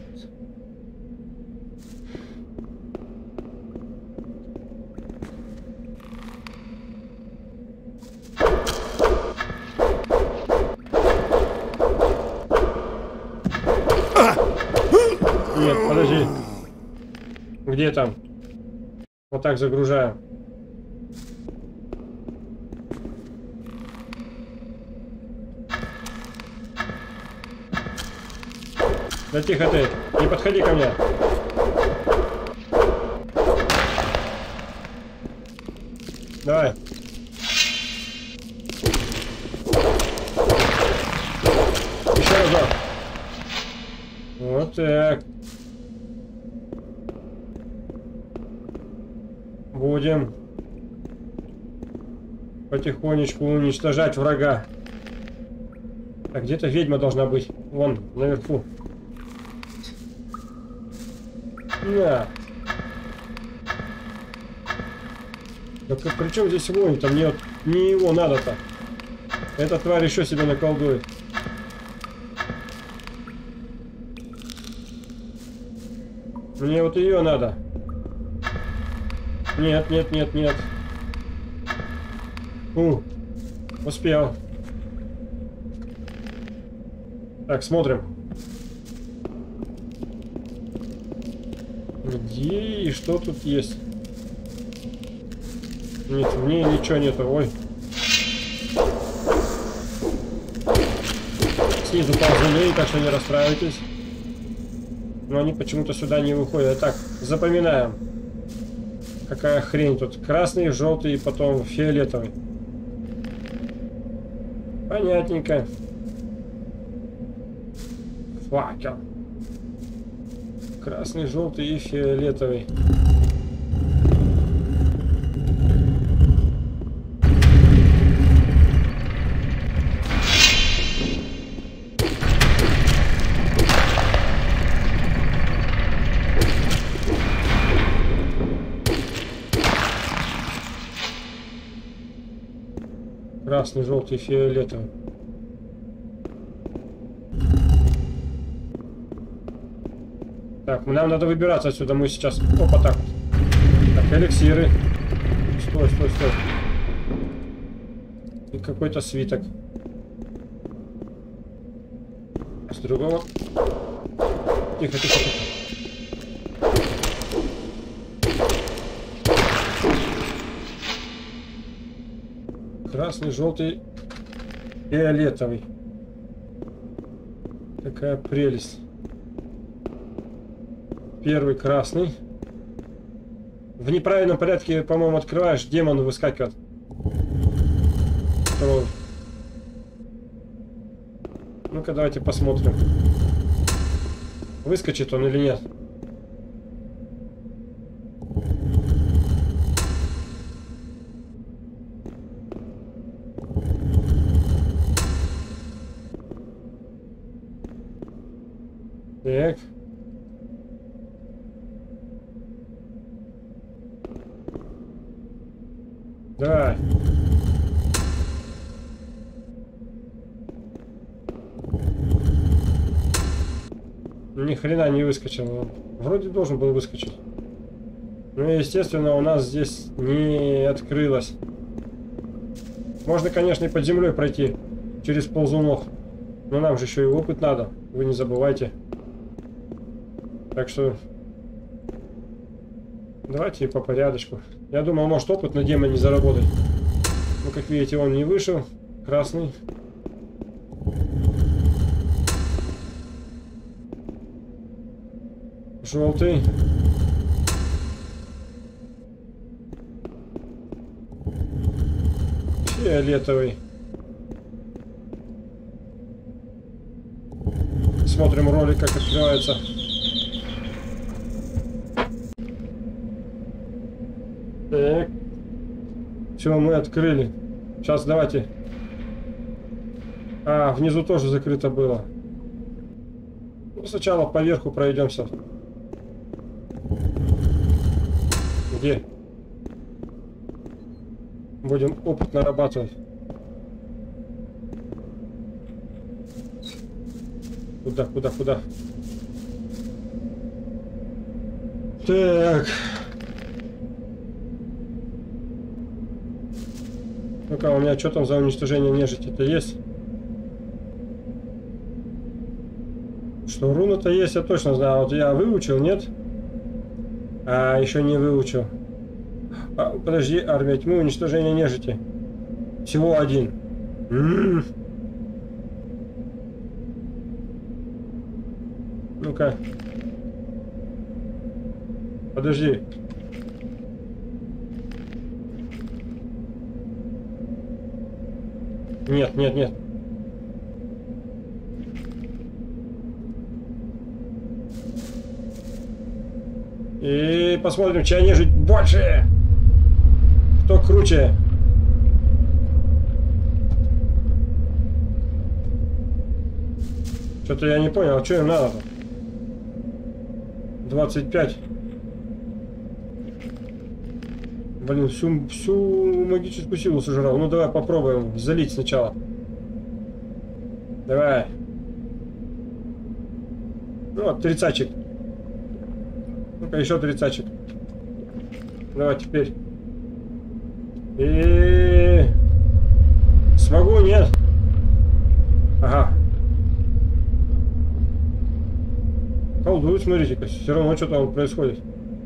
Нет, подожди. Где там? Вот так загружаем. Да тихо ты, не подходи ко мне. Давай. Будем потихонечку уничтожать врага. Так, где-то ведьма должна быть. Вон, наверху. На. Да при чем здесь вонь-то? Мне вот не его надо-то. Эта тварь еще себе наколдует. Мне вот ее надо. Нет, нет, нет, нет. Успел. Так, смотрим. Где и что тут есть? Нет, в ней ничего нету. Ой. Снизу ползуней, так что не расстраивайтесь. Но они почему-то сюда не выходят. Так, запоминаем. Какая хрень тут. Красный, желтый и потом фиолетовый. Понятненько. Факел. Красный, желтый и фиолетовый. Красный, желтый, фиолетовый. Так, нам надо выбираться отсюда. Мы сейчас... Опа, так. Так, эликсиры. Стой, стой, стой. И какой-то свиток. С другого... Тихо, тихо, тихо. Красный, желтый, фиолетовый. Какая прелесть. Первый красный. В неправильном порядке, по-моему, открываешь, демон выскакивает. Второй. Ну-ка, давайте посмотрим. Выскочит он или нет. Так. Давай. Ни хрена не выскочил. Вроде должен был выскочить. Но, естественно, у нас здесь не открылось. Можно, конечно, и под землей пройти через ползунов. Но нам же еще и опыт надо. Вы не забывайте. Так что давайте по порядочку. Я думал, может, опыт на демоне заработать. Ну, как видите, он не вышел. Красный. Желтый. Фиолетовый. Смотрим ролик, как открывается. Так. Все, мы открыли. Сейчас давайте. А, внизу тоже закрыто было. Ну, сначала по верху пройдемся. Где? Будем опыт нарабатывать. Куда, куда, куда? Так. Ну-ка, у меня что там за уничтожение нежити-то есть? Что руна-то есть, я точно знаю. Вот я выучил, нет? А, еще не выучил. А, подожди, армия тьмы, уничтожение нежити. Всего один. Ну-ка. Подожди. Нет, нет, нет. И посмотрим, чья нежить больше. Кто круче? Что-то я не понял, а что им надо-то? 25. Блин, всю магическую силу сожрал. Ну давай попробуем залить сначала. Давай. Ну вот, 30-чик. Ну-ка, еще 30-чик. Давай теперь. И смогу, нет? Ага. Колдует, смотрите-ка. Все равно что там происходит.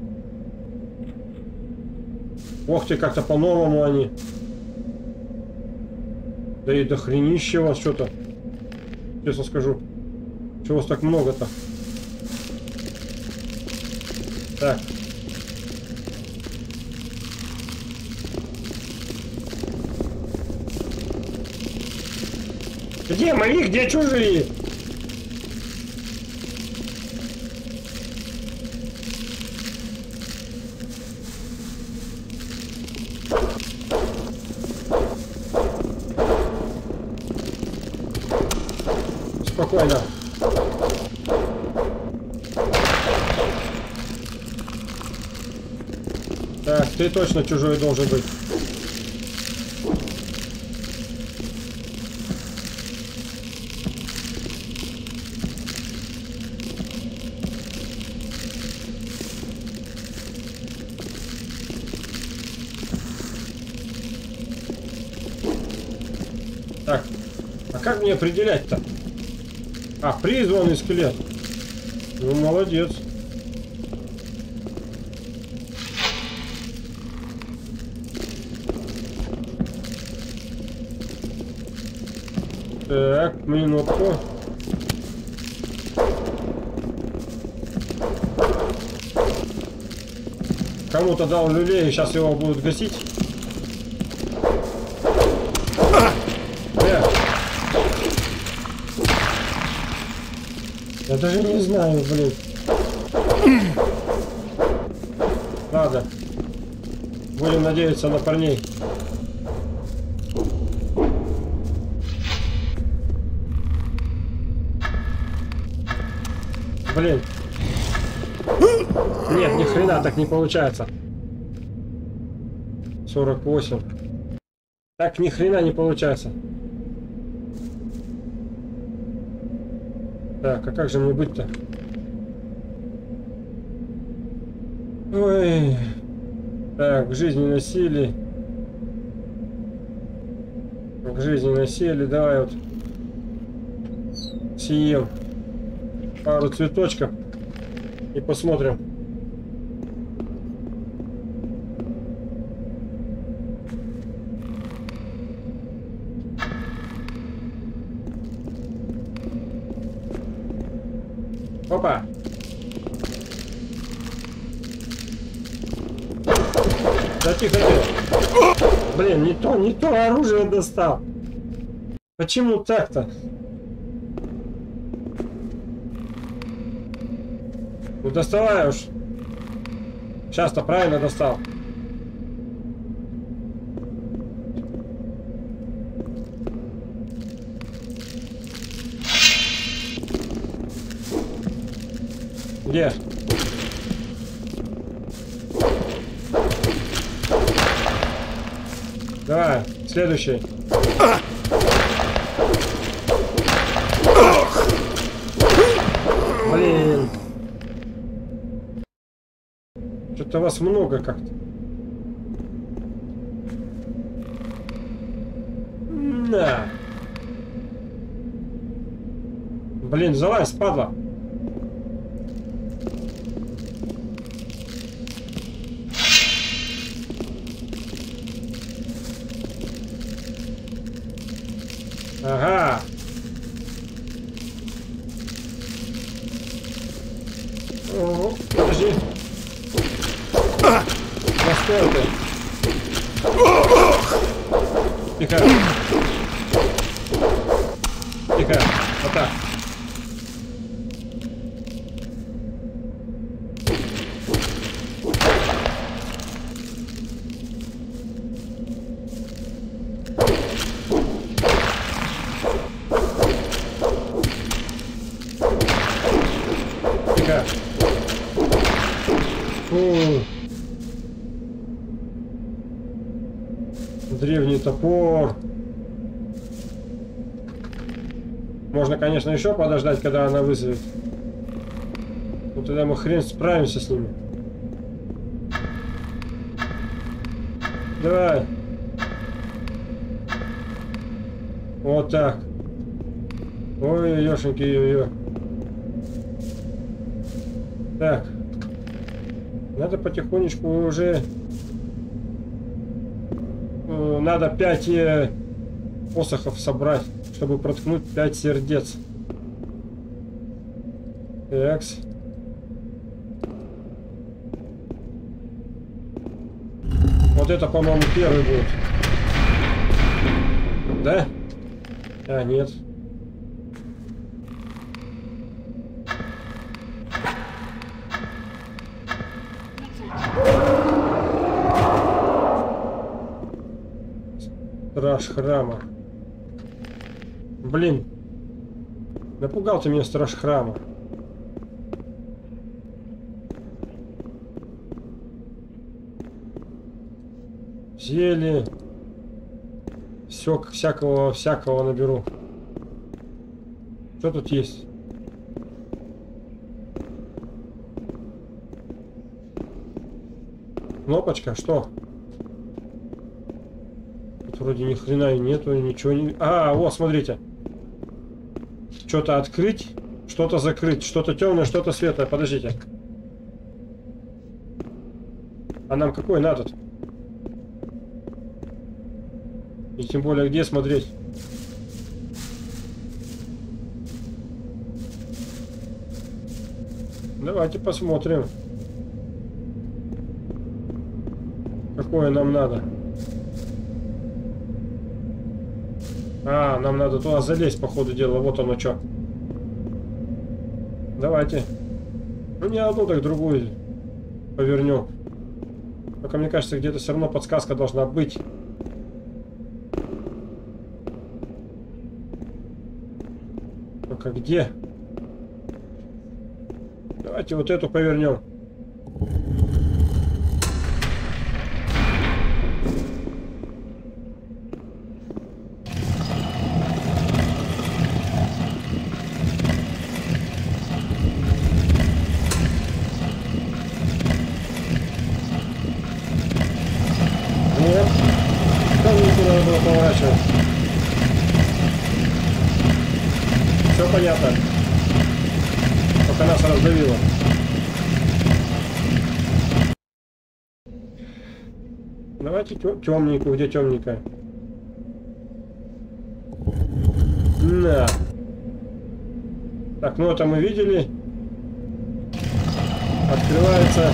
Ох ты, как-то по-новому они. Да и до хренища вас что-то. Честно скажу. Чего вас так много-то? Так. Где мои, где чужие? Спокойно. Так, ты точно чужой должен быть. Так, а как мне определять-то? А, призванный скелет. Ну, молодец. Так, минутку. Кому-то дал люлей, сейчас его будут гасить. Я даже не знаю, блин. Ладно. Будем надеяться на парней. Блин. Нет, ни хрена так не получается. 48. Так ни хрена не получается. Так, а как же мне быть-то? Ой. Так, к жизненной силе. К жизненной силе. Давай вот съем пару цветочков и посмотрим. Опа! Да тихо ты! Блин, не то оружие достал. Почему так-то? Ну доставай уж. Сейчас-то правильно достал. Где? Давай, следующий. Блин. Что-то вас много как-то. На. Блин, залазь, падла. Ага. О, подожди. Застой ты. Тихо. Тихо. Вот так. Древний топор. Можно, конечно, еще подождать, когда она вызовет. Но тогда мы хрен справимся с ними. Давай. Вот так. Ой, ёшеньки, ее. Так. Надо потихонечку уже... Надо 5 посохов собрать, чтобы проткнуть 5 сердец. Такс. Вот это, по-моему, первый будет. Да? А, нет. Страж храма. Блин. Напугал ты меня, страж храма. Зелье. Все, всякого наберу. Что тут есть? Кнопочка, что? Тут вроде ни хрена и нету, ничего не... А, вот, смотрите. Что-то открыть, что-то закрыть, что-то темное, что-то светлое. Подождите. А нам какой надо? И тем более, где смотреть? Давайте посмотрим. Какое нам надо? А, нам надо туда залезть, по ходу дела. Вот оно что. Давайте. Ну, не одну, так другую повернем. Только мне кажется, где-то все равно подсказка должна быть. Только где? Давайте вот эту повернем. Нет. Там не надо было поворачивать. Все понятно. Только нас раздавило. Давайте темненькую, где темненькая? На. Так, ну это мы видели. Открывается.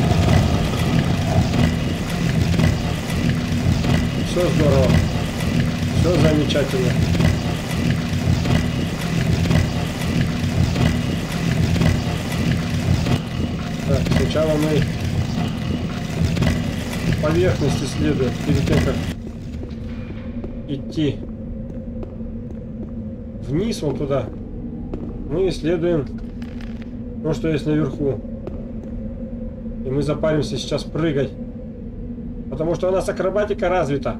Все здорово. Все замечательно. Так, сначала мы поверхность исследуем перед тем, как идти вниз, вон туда. Мы исследуем то, что есть наверху. И мы запаримся сейчас прыгать. Потому что у нас акробатика развита.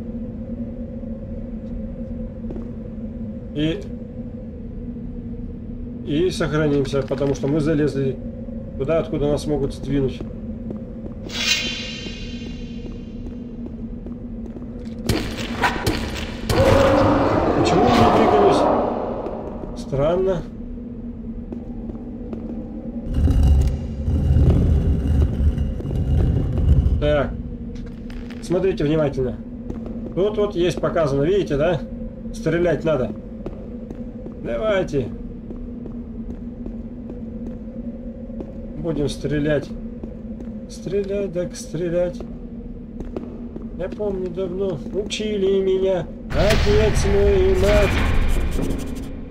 И сохранимся, потому что мы залезли туда, откуда нас могут сдвинуть. Почему мы не двигались? Странно. Так. Смотрите внимательно. Тут вот есть показано, видите, да? Стрелять надо. Давайте. Будем стрелять. Стрелять, так стрелять. Я помню, давно учили меня отец мой и мать.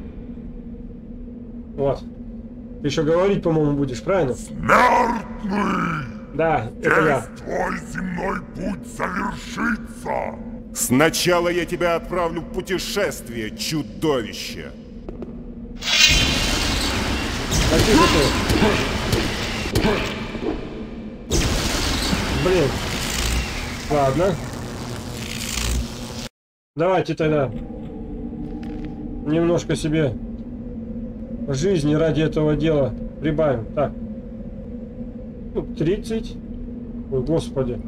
Вот. Ты еще говорить, по-моему, будешь, правильно? Смертный! Да, это я. Твой земной путь завершится! Сначала я тебя отправлю в путешествие, чудовище. А тихо ты. Блин. Ладно. Давайте тогда немножко себе жизни ради этого дела прибавим. Так. Ну, 30. Ой, господи.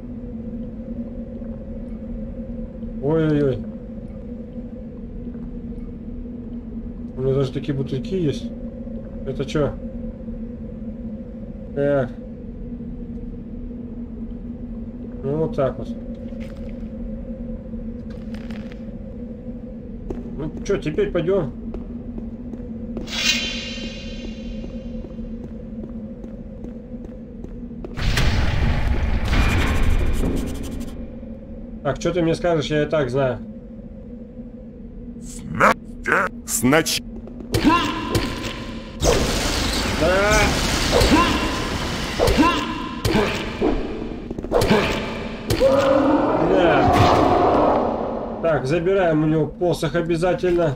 Ой-ой-ой. У меня даже такие бутыльки есть. Это что? Так. Ну, вот так вот. Ну, что, теперь пойдем. Так, что ты мне скажешь, я и так знаю. Сначала... Да. Да. Так, забираем у него посох обязательно.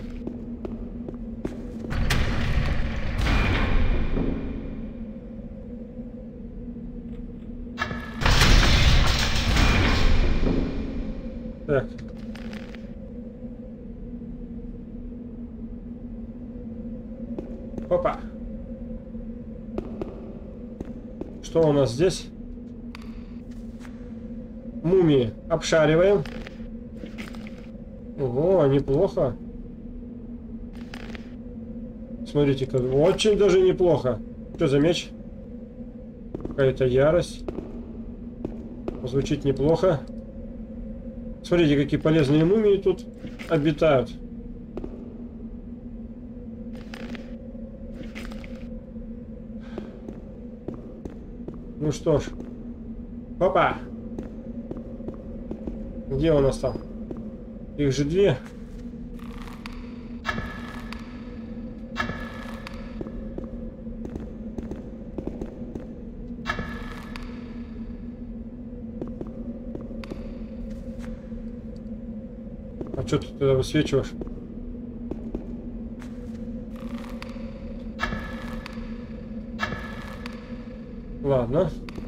Так. Опа. Что у нас здесь? Мумии. Обшариваем. Ого, неплохо. Смотрите-ка, очень даже неплохо. Что за меч? Какая-то ярость. Звучит неплохо. Смотрите, какие полезные мумии тут обитают. Ну что ж. Опа! Где у нас там? Их же две. А что ты туда высвечиваешь? Ладно.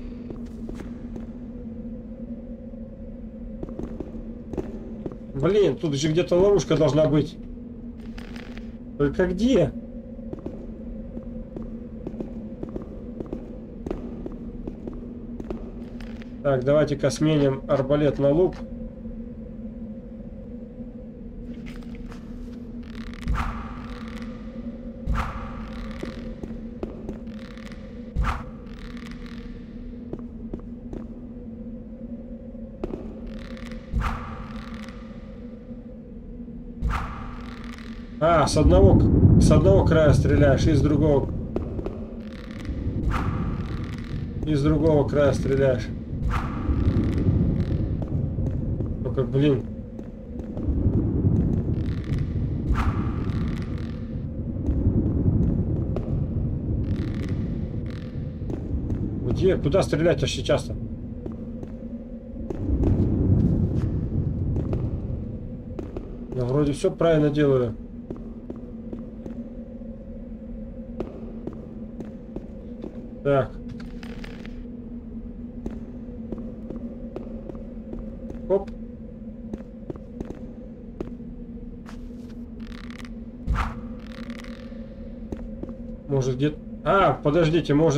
Блин, тут же где-то ловушка должна быть. Только где? Так, давайте-ка сменим арбалет на лук. А, с одного края стреляешь, и с другого края стреляешь. Только, блин. Где? Куда стрелять-то сейчас-то? Я вроде все правильно делаю. Так. Оп. Может где-то... А, подождите, может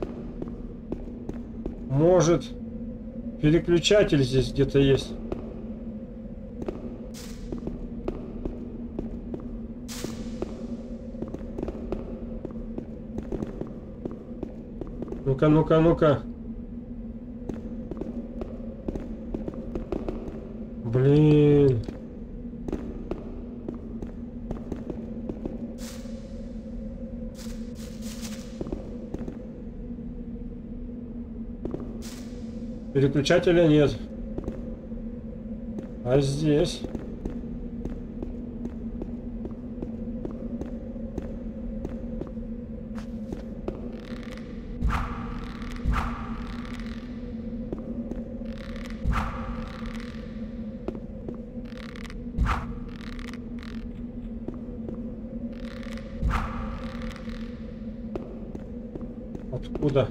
переключатель здесь где-то есть. Ну-ка, ну-ка, ну-ка. Блин. Переключателя нет. А здесь? Откуда?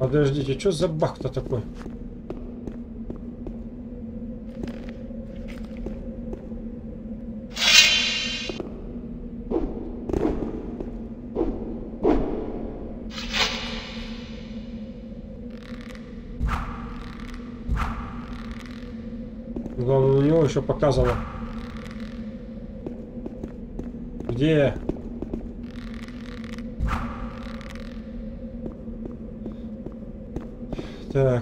Подождите, что за баг-то такой? Главное, у него еще показано. Где? Так.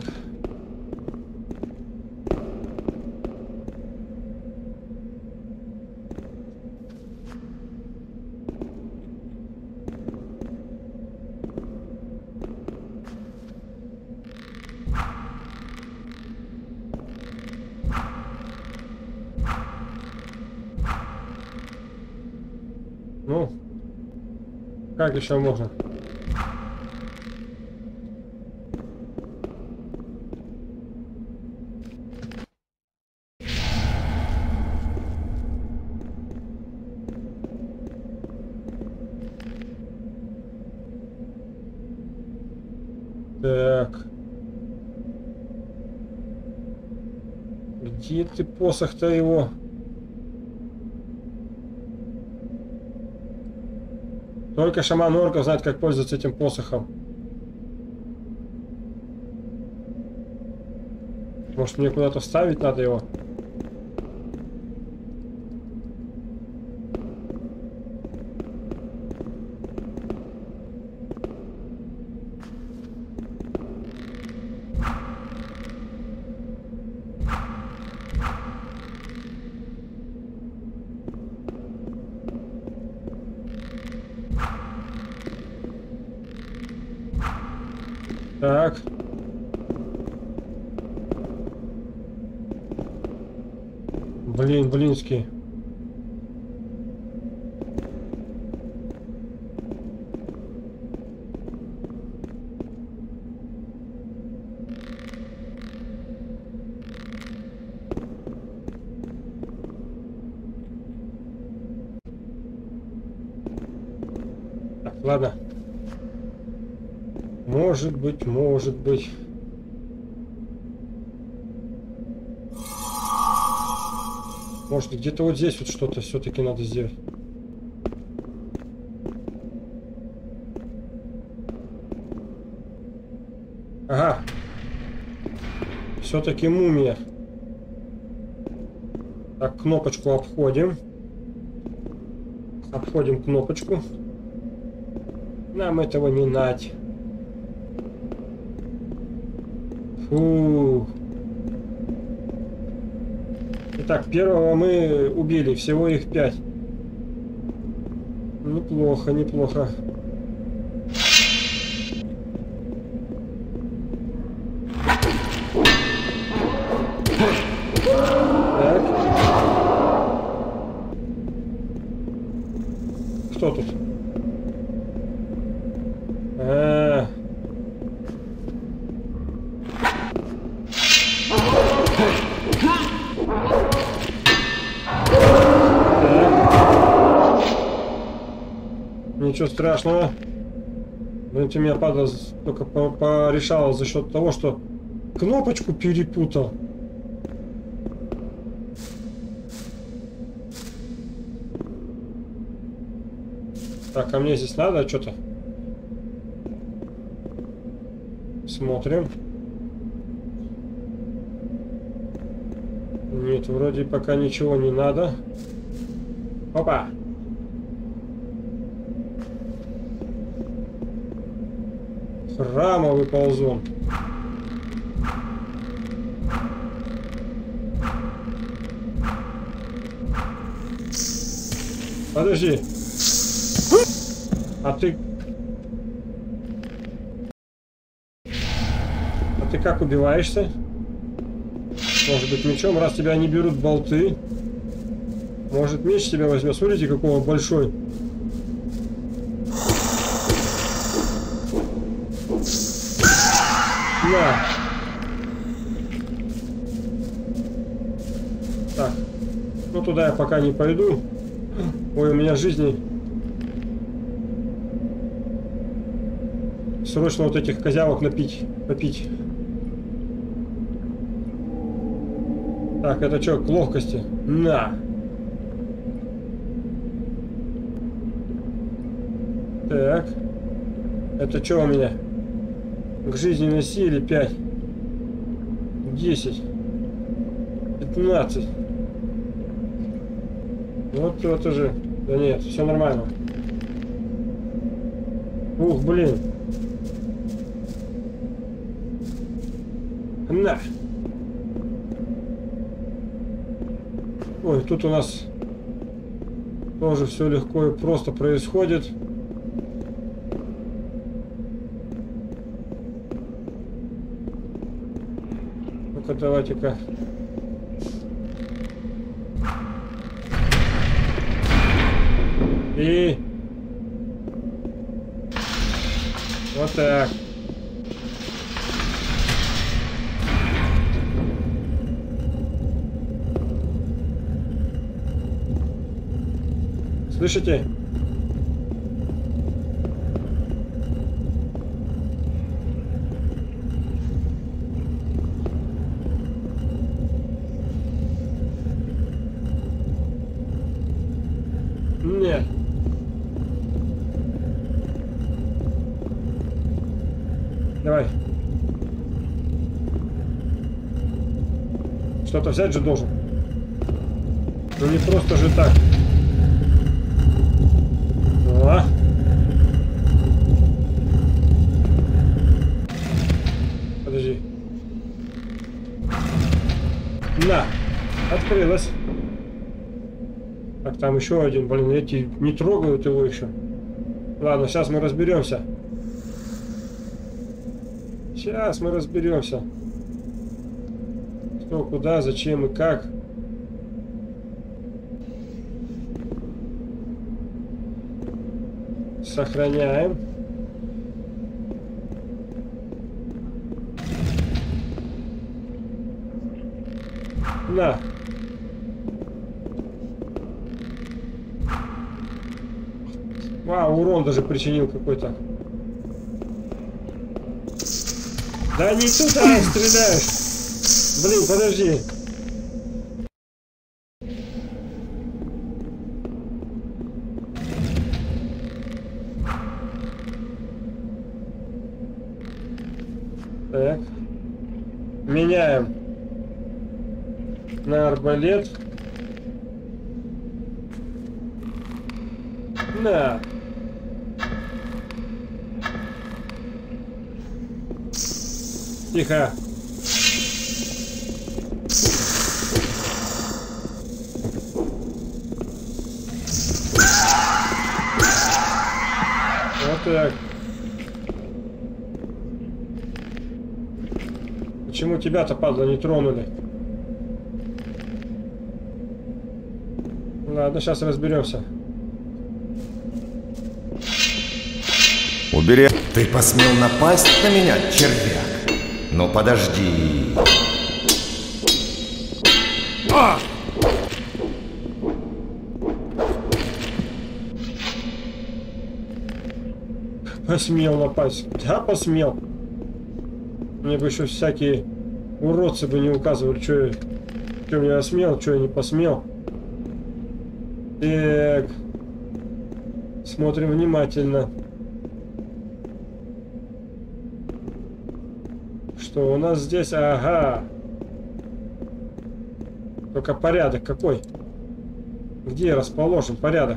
Ну, как еще можно? Так. Где ты посох-то его? Только шаман орков знает, как пользоваться этим посохом. Может, мне куда-то вставить надо его? Так. Блин, блинский. Так, ладно. Может быть, может быть. Может, где-то вот здесь вот что-то все-таки надо сделать. Ага. Все-таки мумия. Так, кнопочку обходим. Обходим кнопочку. Нам этого не надо. Фу. Итак, первого мы убили, всего их 5. Неплохо, неплохо. Так. Кто тут? Ничего страшного. Блин, ты меня, падал, только порешал за счет того, что кнопочку перепутал. Так, а мне здесь надо что-то? Смотрим. Нет, вроде пока ничего не надо. Опа! Храмовый ползун. Подожди. А ты как убиваешься? Может быть, мечом, раз тебя не берут болты. Может, меч тебя возьмет. Смотрите, какой он большой. На. Так. Ну, туда я пока не пойду. Ой, у меня жизни. Срочно вот этих козявок напить. Попить. Так, это что, к ловкости? На! Так. Это что у меня? К жизненной силе 5. 10. 15. Вот это же. Да нет, все нормально. Ух, блин. На. Ой, тут у нас тоже все легко и просто происходит. Ну-ка, давайте-ка. И вот так. Слышите? Нет. Давай. Что-то взять же должен. Ну не просто же так. О. Подожди. На. Открылась. Так, там еще один, блин, эти не трогают его еще. Ладно, сейчас мы разберемся. Сейчас мы разберемся. Что, куда, зачем и как. Сохраняем. На. Вау, урон даже причинил какой-то. Да не туда стреляешь. Блин, подожди. Так. Меняем на арбалет. На. Тихо. Вот так. Почему тебя-то, падла, не тронули? Ладно, сейчас разберемся. Убери. Ты посмел напасть на меня, червяк? Ну подожди. Посмел напасть. Да, посмел. Мне бы еще всякие уродцы бы не указывали, что я смел, что я не посмел. Так. Смотрим внимательно. Что у нас здесь? Ага. Только порядок какой? Где расположен порядок?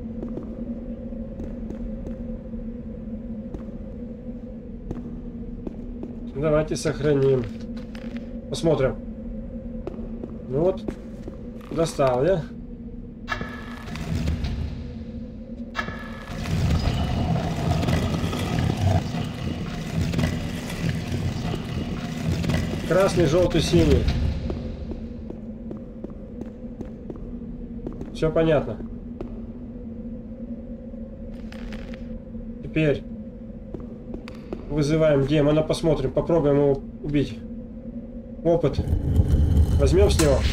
Давайте сохраним. Посмотрим. Ну вот. Достал я. Красный, желтый, синий. Все понятно. Теперь вызываем демона, посмотрим, попробуем его убить. Опыт. Возьмем с него.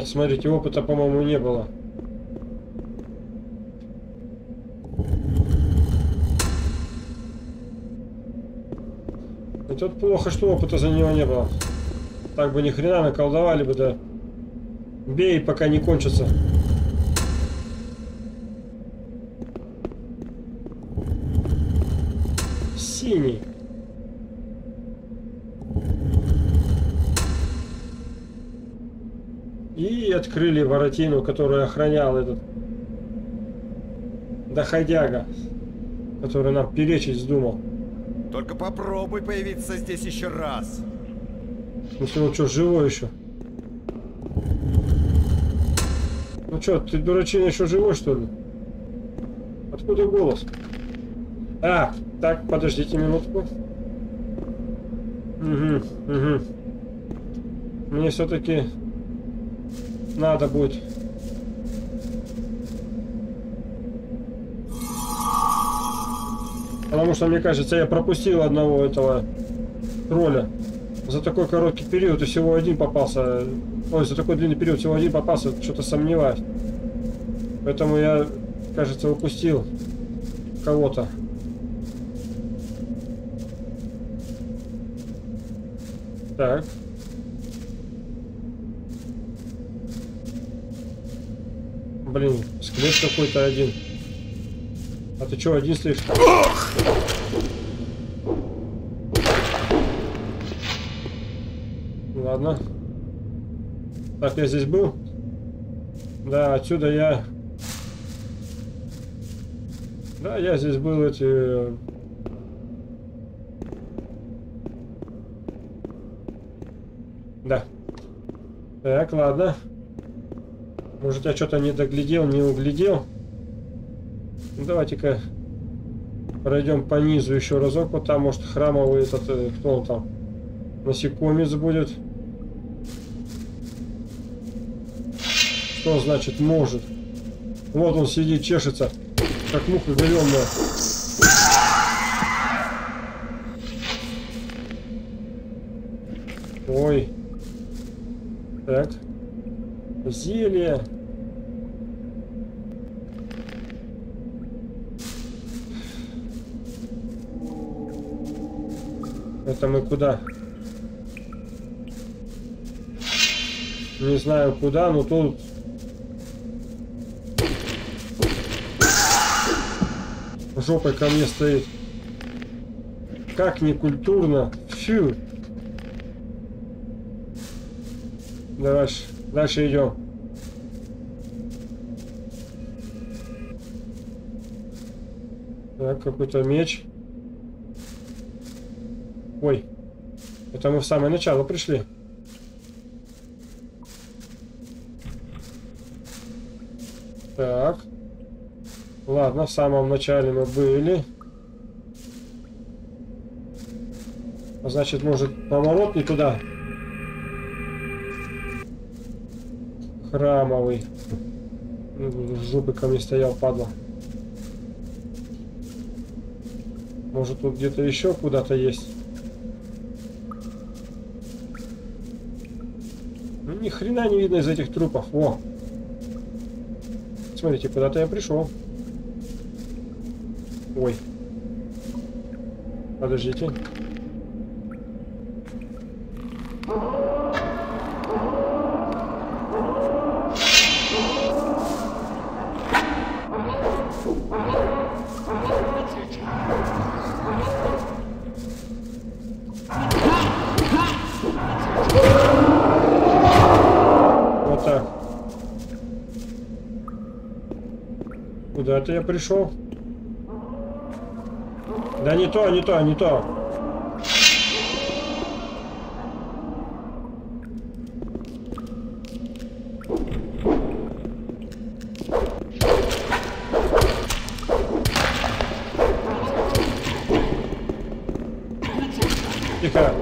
Смотрите, опыта, по-моему, не было. И тут плохо, что опыта за него не было. Так бы ни хрена наколдовали бы, да. Бей, пока не кончится. Синий. И открыли воротину, которую охранял этот доходяга, который нам перечить вздумал. Только попробуй появиться здесь еще раз. В смысле, он что, живой еще? Ну что, ты, дурачина, еще живой, что ли? Откуда голос? А, так, подождите минутку. Угу. Мне все-таки надо будет. Потому что, мне кажется, я пропустил одного этого тролля. За такой короткий период и всего один попался. Ой, за такой длинный период всего один попался, что-то сомневаюсь. Поэтому я, кажется, упустил кого-то. Так. Блин, скелет какой-то один. А ты что, один слышишь? Ладно. Так, я здесь был. Да, отсюда я... Да, я здесь был эти... Да. Так, ладно. Может, я что-то не доглядел, не углядел. Давайте-ка пройдем по низу еще разок. Вот там, может, храмовый этот... Кто он там? Насекомец будет. Что значит может? Вот он сидит, чешется, как муха говёная. Ой. Так. Зелье. Это мы куда? Не знаю куда, но тут... Жопой ко мне стоит. Как некультурно. Фью. Дальше идем. Так, какой-то меч. Ой. Это мы в самое начало пришли. Так. Ладно, в самом начале мы были. А значит, может, поворот не туда? Храмовый. Жопы ко мне стоял, падла. Может, тут где-то еще куда-то есть? Ну, ни хрена не видно из этих трупов. Во! Смотрите, куда-то я пришел. Ой. Подождите. Вот так. Куда-то я пришел. Да не то, не то, не то. Тихо.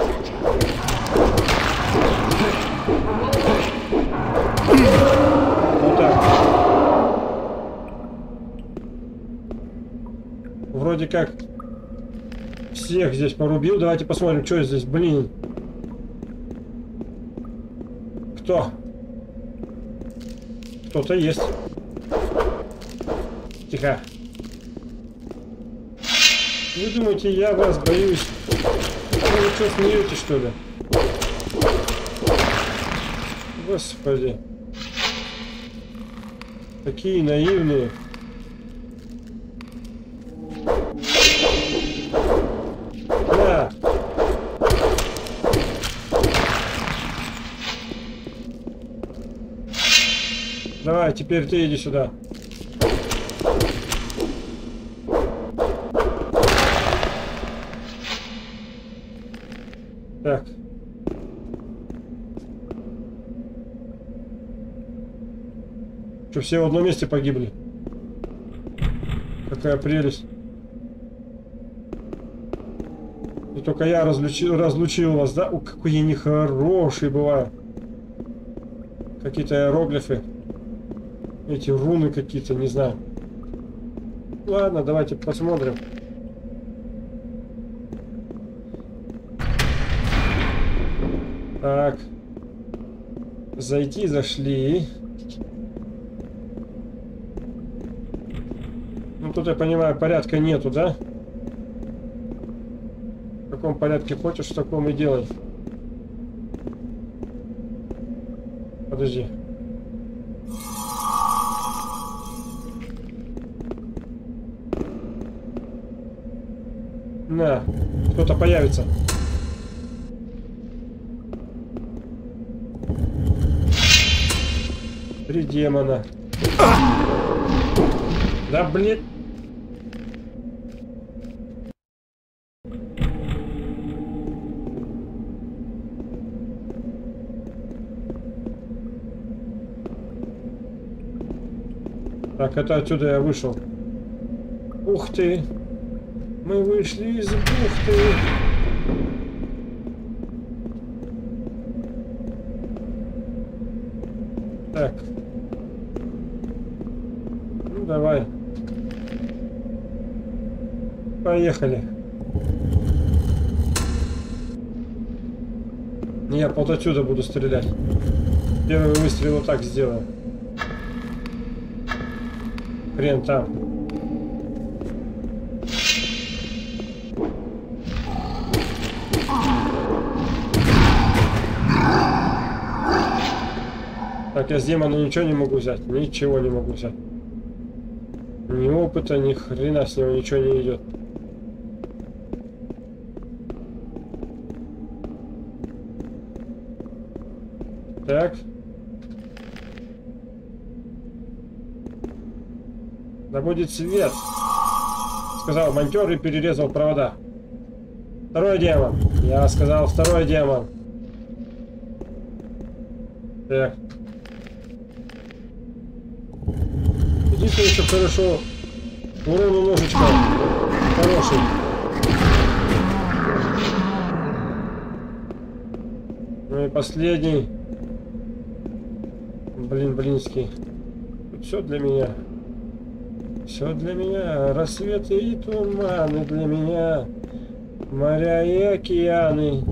Вот так. Вроде как всех здесь порубил. Давайте посмотрим, что здесь. Блин. Кто? Кто-то есть. Тихо. Вы думаете, я вас боюсь? Вы что, смеетесь, что ли? Господи. Такие наивные. Да. Давай, теперь ты иди сюда. Так. Что, все в одном месте погибли? Какая прелесть. И только я разлучил вас, да? О, какой я нехороший бываю. Какие-то иероглифы. Эти руны какие-то, не знаю. Ладно, давайте посмотрим. Так. Зайти, зашли. Ну, тут, я понимаю, порядка нету, да? В каком порядке хочешь, в таком и делай. Подожди. На, кто-то появится. Три демона. Да блин. Так, это отсюда я вышел. Ух ты. Мы вышли из бухты. Так. Ну, давай. Поехали. Я вот отсюда буду стрелять. Первый выстрел вот так сделаю. Хрен там. Так, я с демона ничего не могу взять. Ничего не могу взять. Ни опыта, ни хрена с него ничего не идет. Так. Да будет свет. Сказал монтер и перерезал провода. Второй демон. Я сказал, второй демон. Так. Единственное, что хорошо, урон немножечко хороший. Ну и последний. Блин, блинский. Все для меня. Все для меня. Рассветы и туманы для меня. Моря и океаны.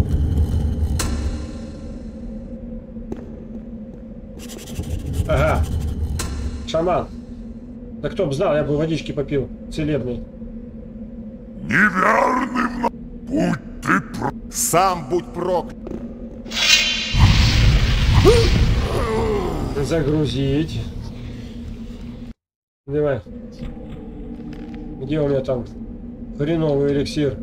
Ага. Шаман. Да кто б знал, я бы водички попил. Целебный. Неверным будь ты Сам будь проклят. Загрузить. Давай. Где у меня там хреновый эликсир?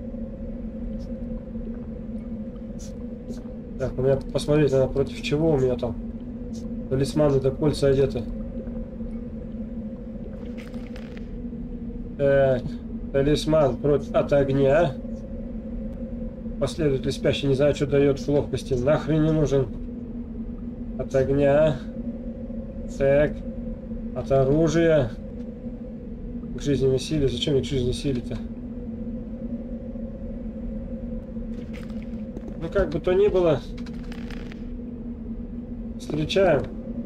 Так, у меня посмотреть надо, против чего у меня там. Талисманы до кольца одеты. Так, талисман от огня. Последователь спящий, не знаю, что дает в ловкости. Нахрен не нужен. От огня. Так. От оружия. К жизненной силе. Зачем мне к жизненной силе-то? Ну, как бы то ни было. Встречаем.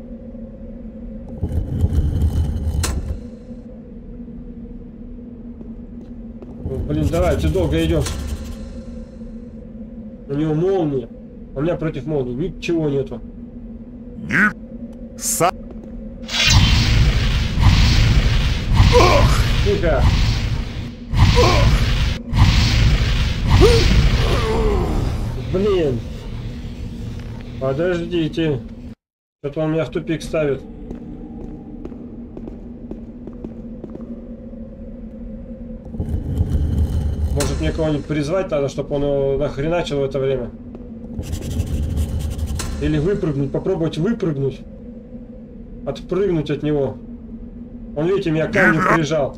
Блин, давай, ты долго идешь. У него молния. У меня против молнии ничего нету. Сам Тихо. Блин. Подождите. Что-то он меня в тупик ставит. Может мне кого-нибудь призвать надо, чтобы он его нахреначил в это время? Или выпрыгнуть, попробовать выпрыгнуть. Отпрыгнуть от него. Он, видите, меня камнем прижал.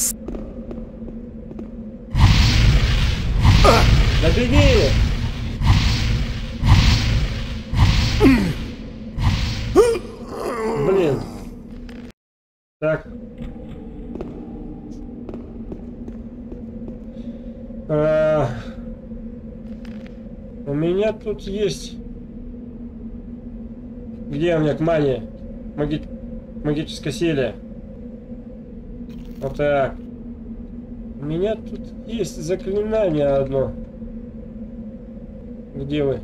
Да беги! Блин. Так. У меня тут есть... Где у меня мания? Магическое зелье. Вот так. У меня тут есть заклинание одно. Где вы?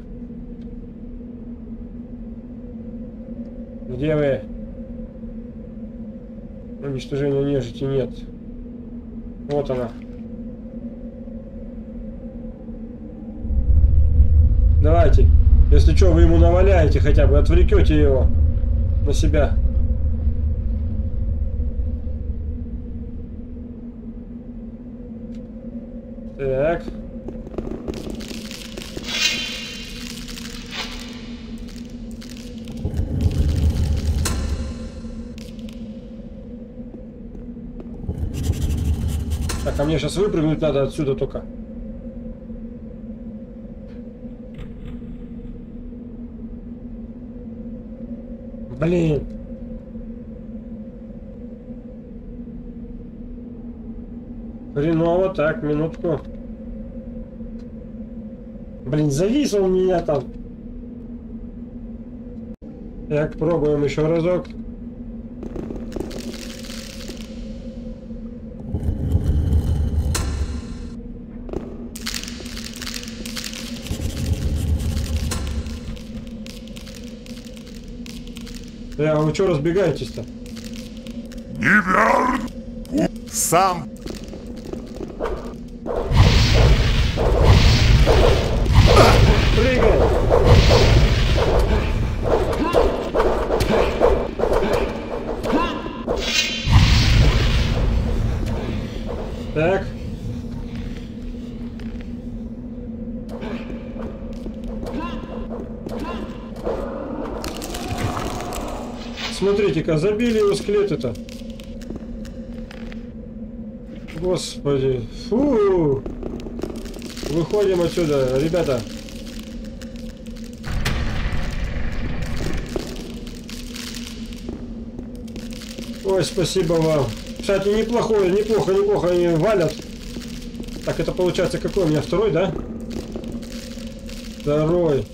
Где вы? Уничтожения нежити нет. Вот она. Давайте. Если что, вы ему наваляете хотя бы, отвлекете его на себя. Так. Так, а мне сейчас выпрыгнуть надо отсюда только. Блин. Хреново, так, минутку. Блин, завис он у меня там. Так, пробуем еще разок. А вы что разбегаетесь-то? Неверно! Сам Прыгай! Так. Смотрите-ка, забили его скелеты-то. Господи. Фу. Выходим отсюда, ребята. Ой, спасибо вам. Кстати, неплохо они валят. Так, это получается какой у меня? Второй, да? Второй.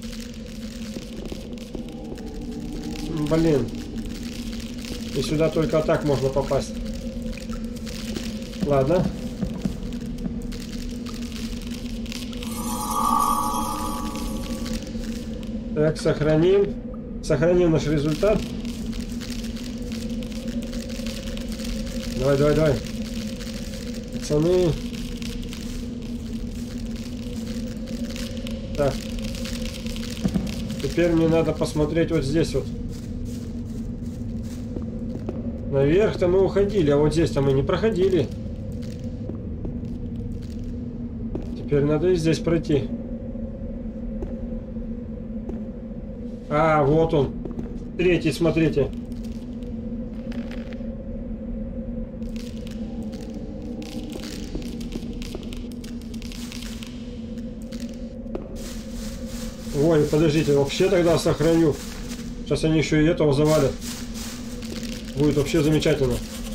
Блин. И сюда только так можно попасть. Ладно. Так, сохраним. Сохраним наш результат. Давай, давай, давай. Пацаны. Так. Теперь мне надо посмотреть вот здесь вот. Наверх-то мы уходили, а вот здесь-то мы не проходили. Теперь надо и здесь пройти. А, вот он. Третий, смотрите. Ой, подождите, вообще тогда сохраню. Сейчас они еще и этого завалят. Будет вообще замечательно.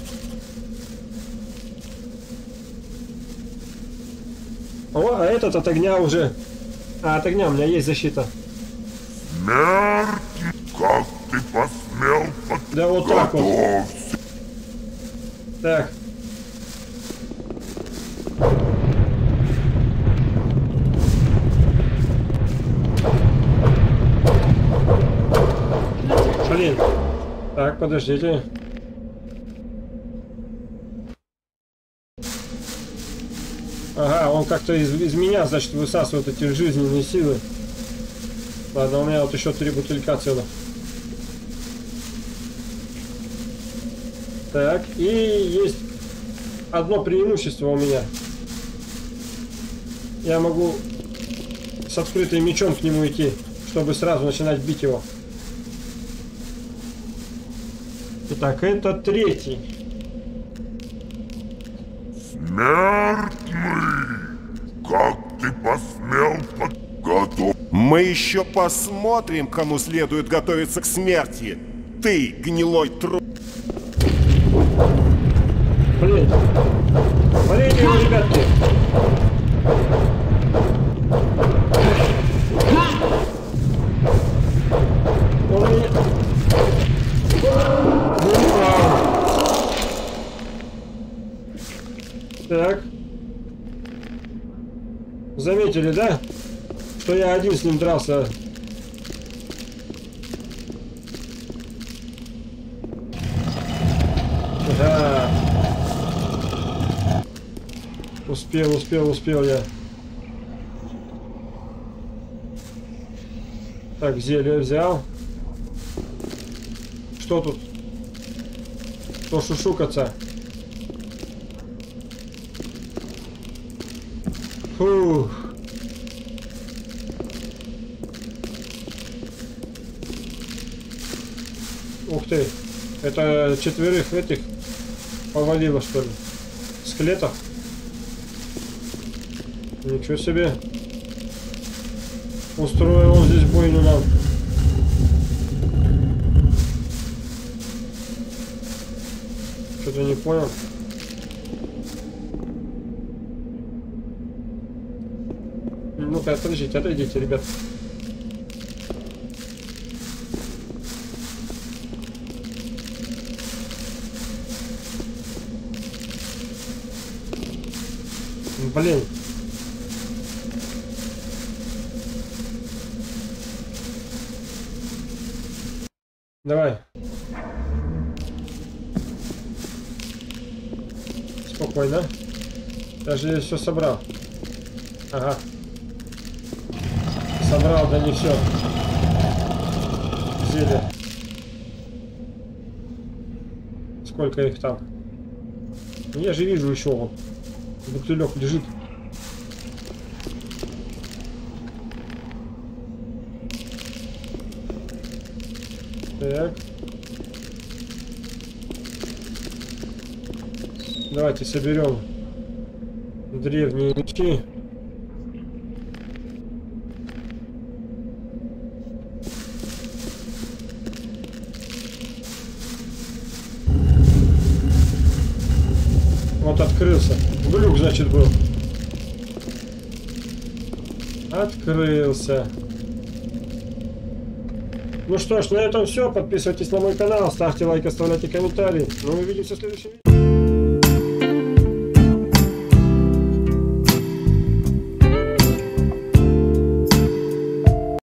О, а этот от огня уже. А, от огня у меня есть защита. Смерть, как ты посмел Да вот так вот. Так. Блин. Так, подождите. Ага, он как-то из меня, значит, высасывает эти жизненные силы. Ладно, у меня вот еще 3 бутылька целых. Так, и есть одно преимущество у меня. Я могу с открытым мечом к нему идти, чтобы сразу начинать бить его. Итак, это 3-й. Смертный! Как ты посмел готов? Мы еще посмотрим, кому следует готовиться к смерти. Ты, гнилой труп. Блин. Блин, его, ребятки. Он меня... Так. Заметили, да? Что я один с ним дрался. Да. Успел я. Так, зелье взял. Что тут? Что шушукаться? Фух. Ух ты. Это 4 этих повалило, что ли? Скелетов? Ничего себе. Устроил он здесь бойню нам. Что-то не понял. Ну-ка, подождите, отойдите, ребят. Блин. Давай. Спокойно. Я же все собрал. Ага. Собрал, да не все. Зелье. Сколько их там? Я же вижу еще вот. Бутылек лежит. Так. Давайте соберем древние мечи. Вот открылся. Глюк, значит, был. Открылся. Ну что ж, на этом все. Подписывайтесь на мой канал, ставьте лайк, оставляйте комментарии. Ну, увидимся в следующем видео.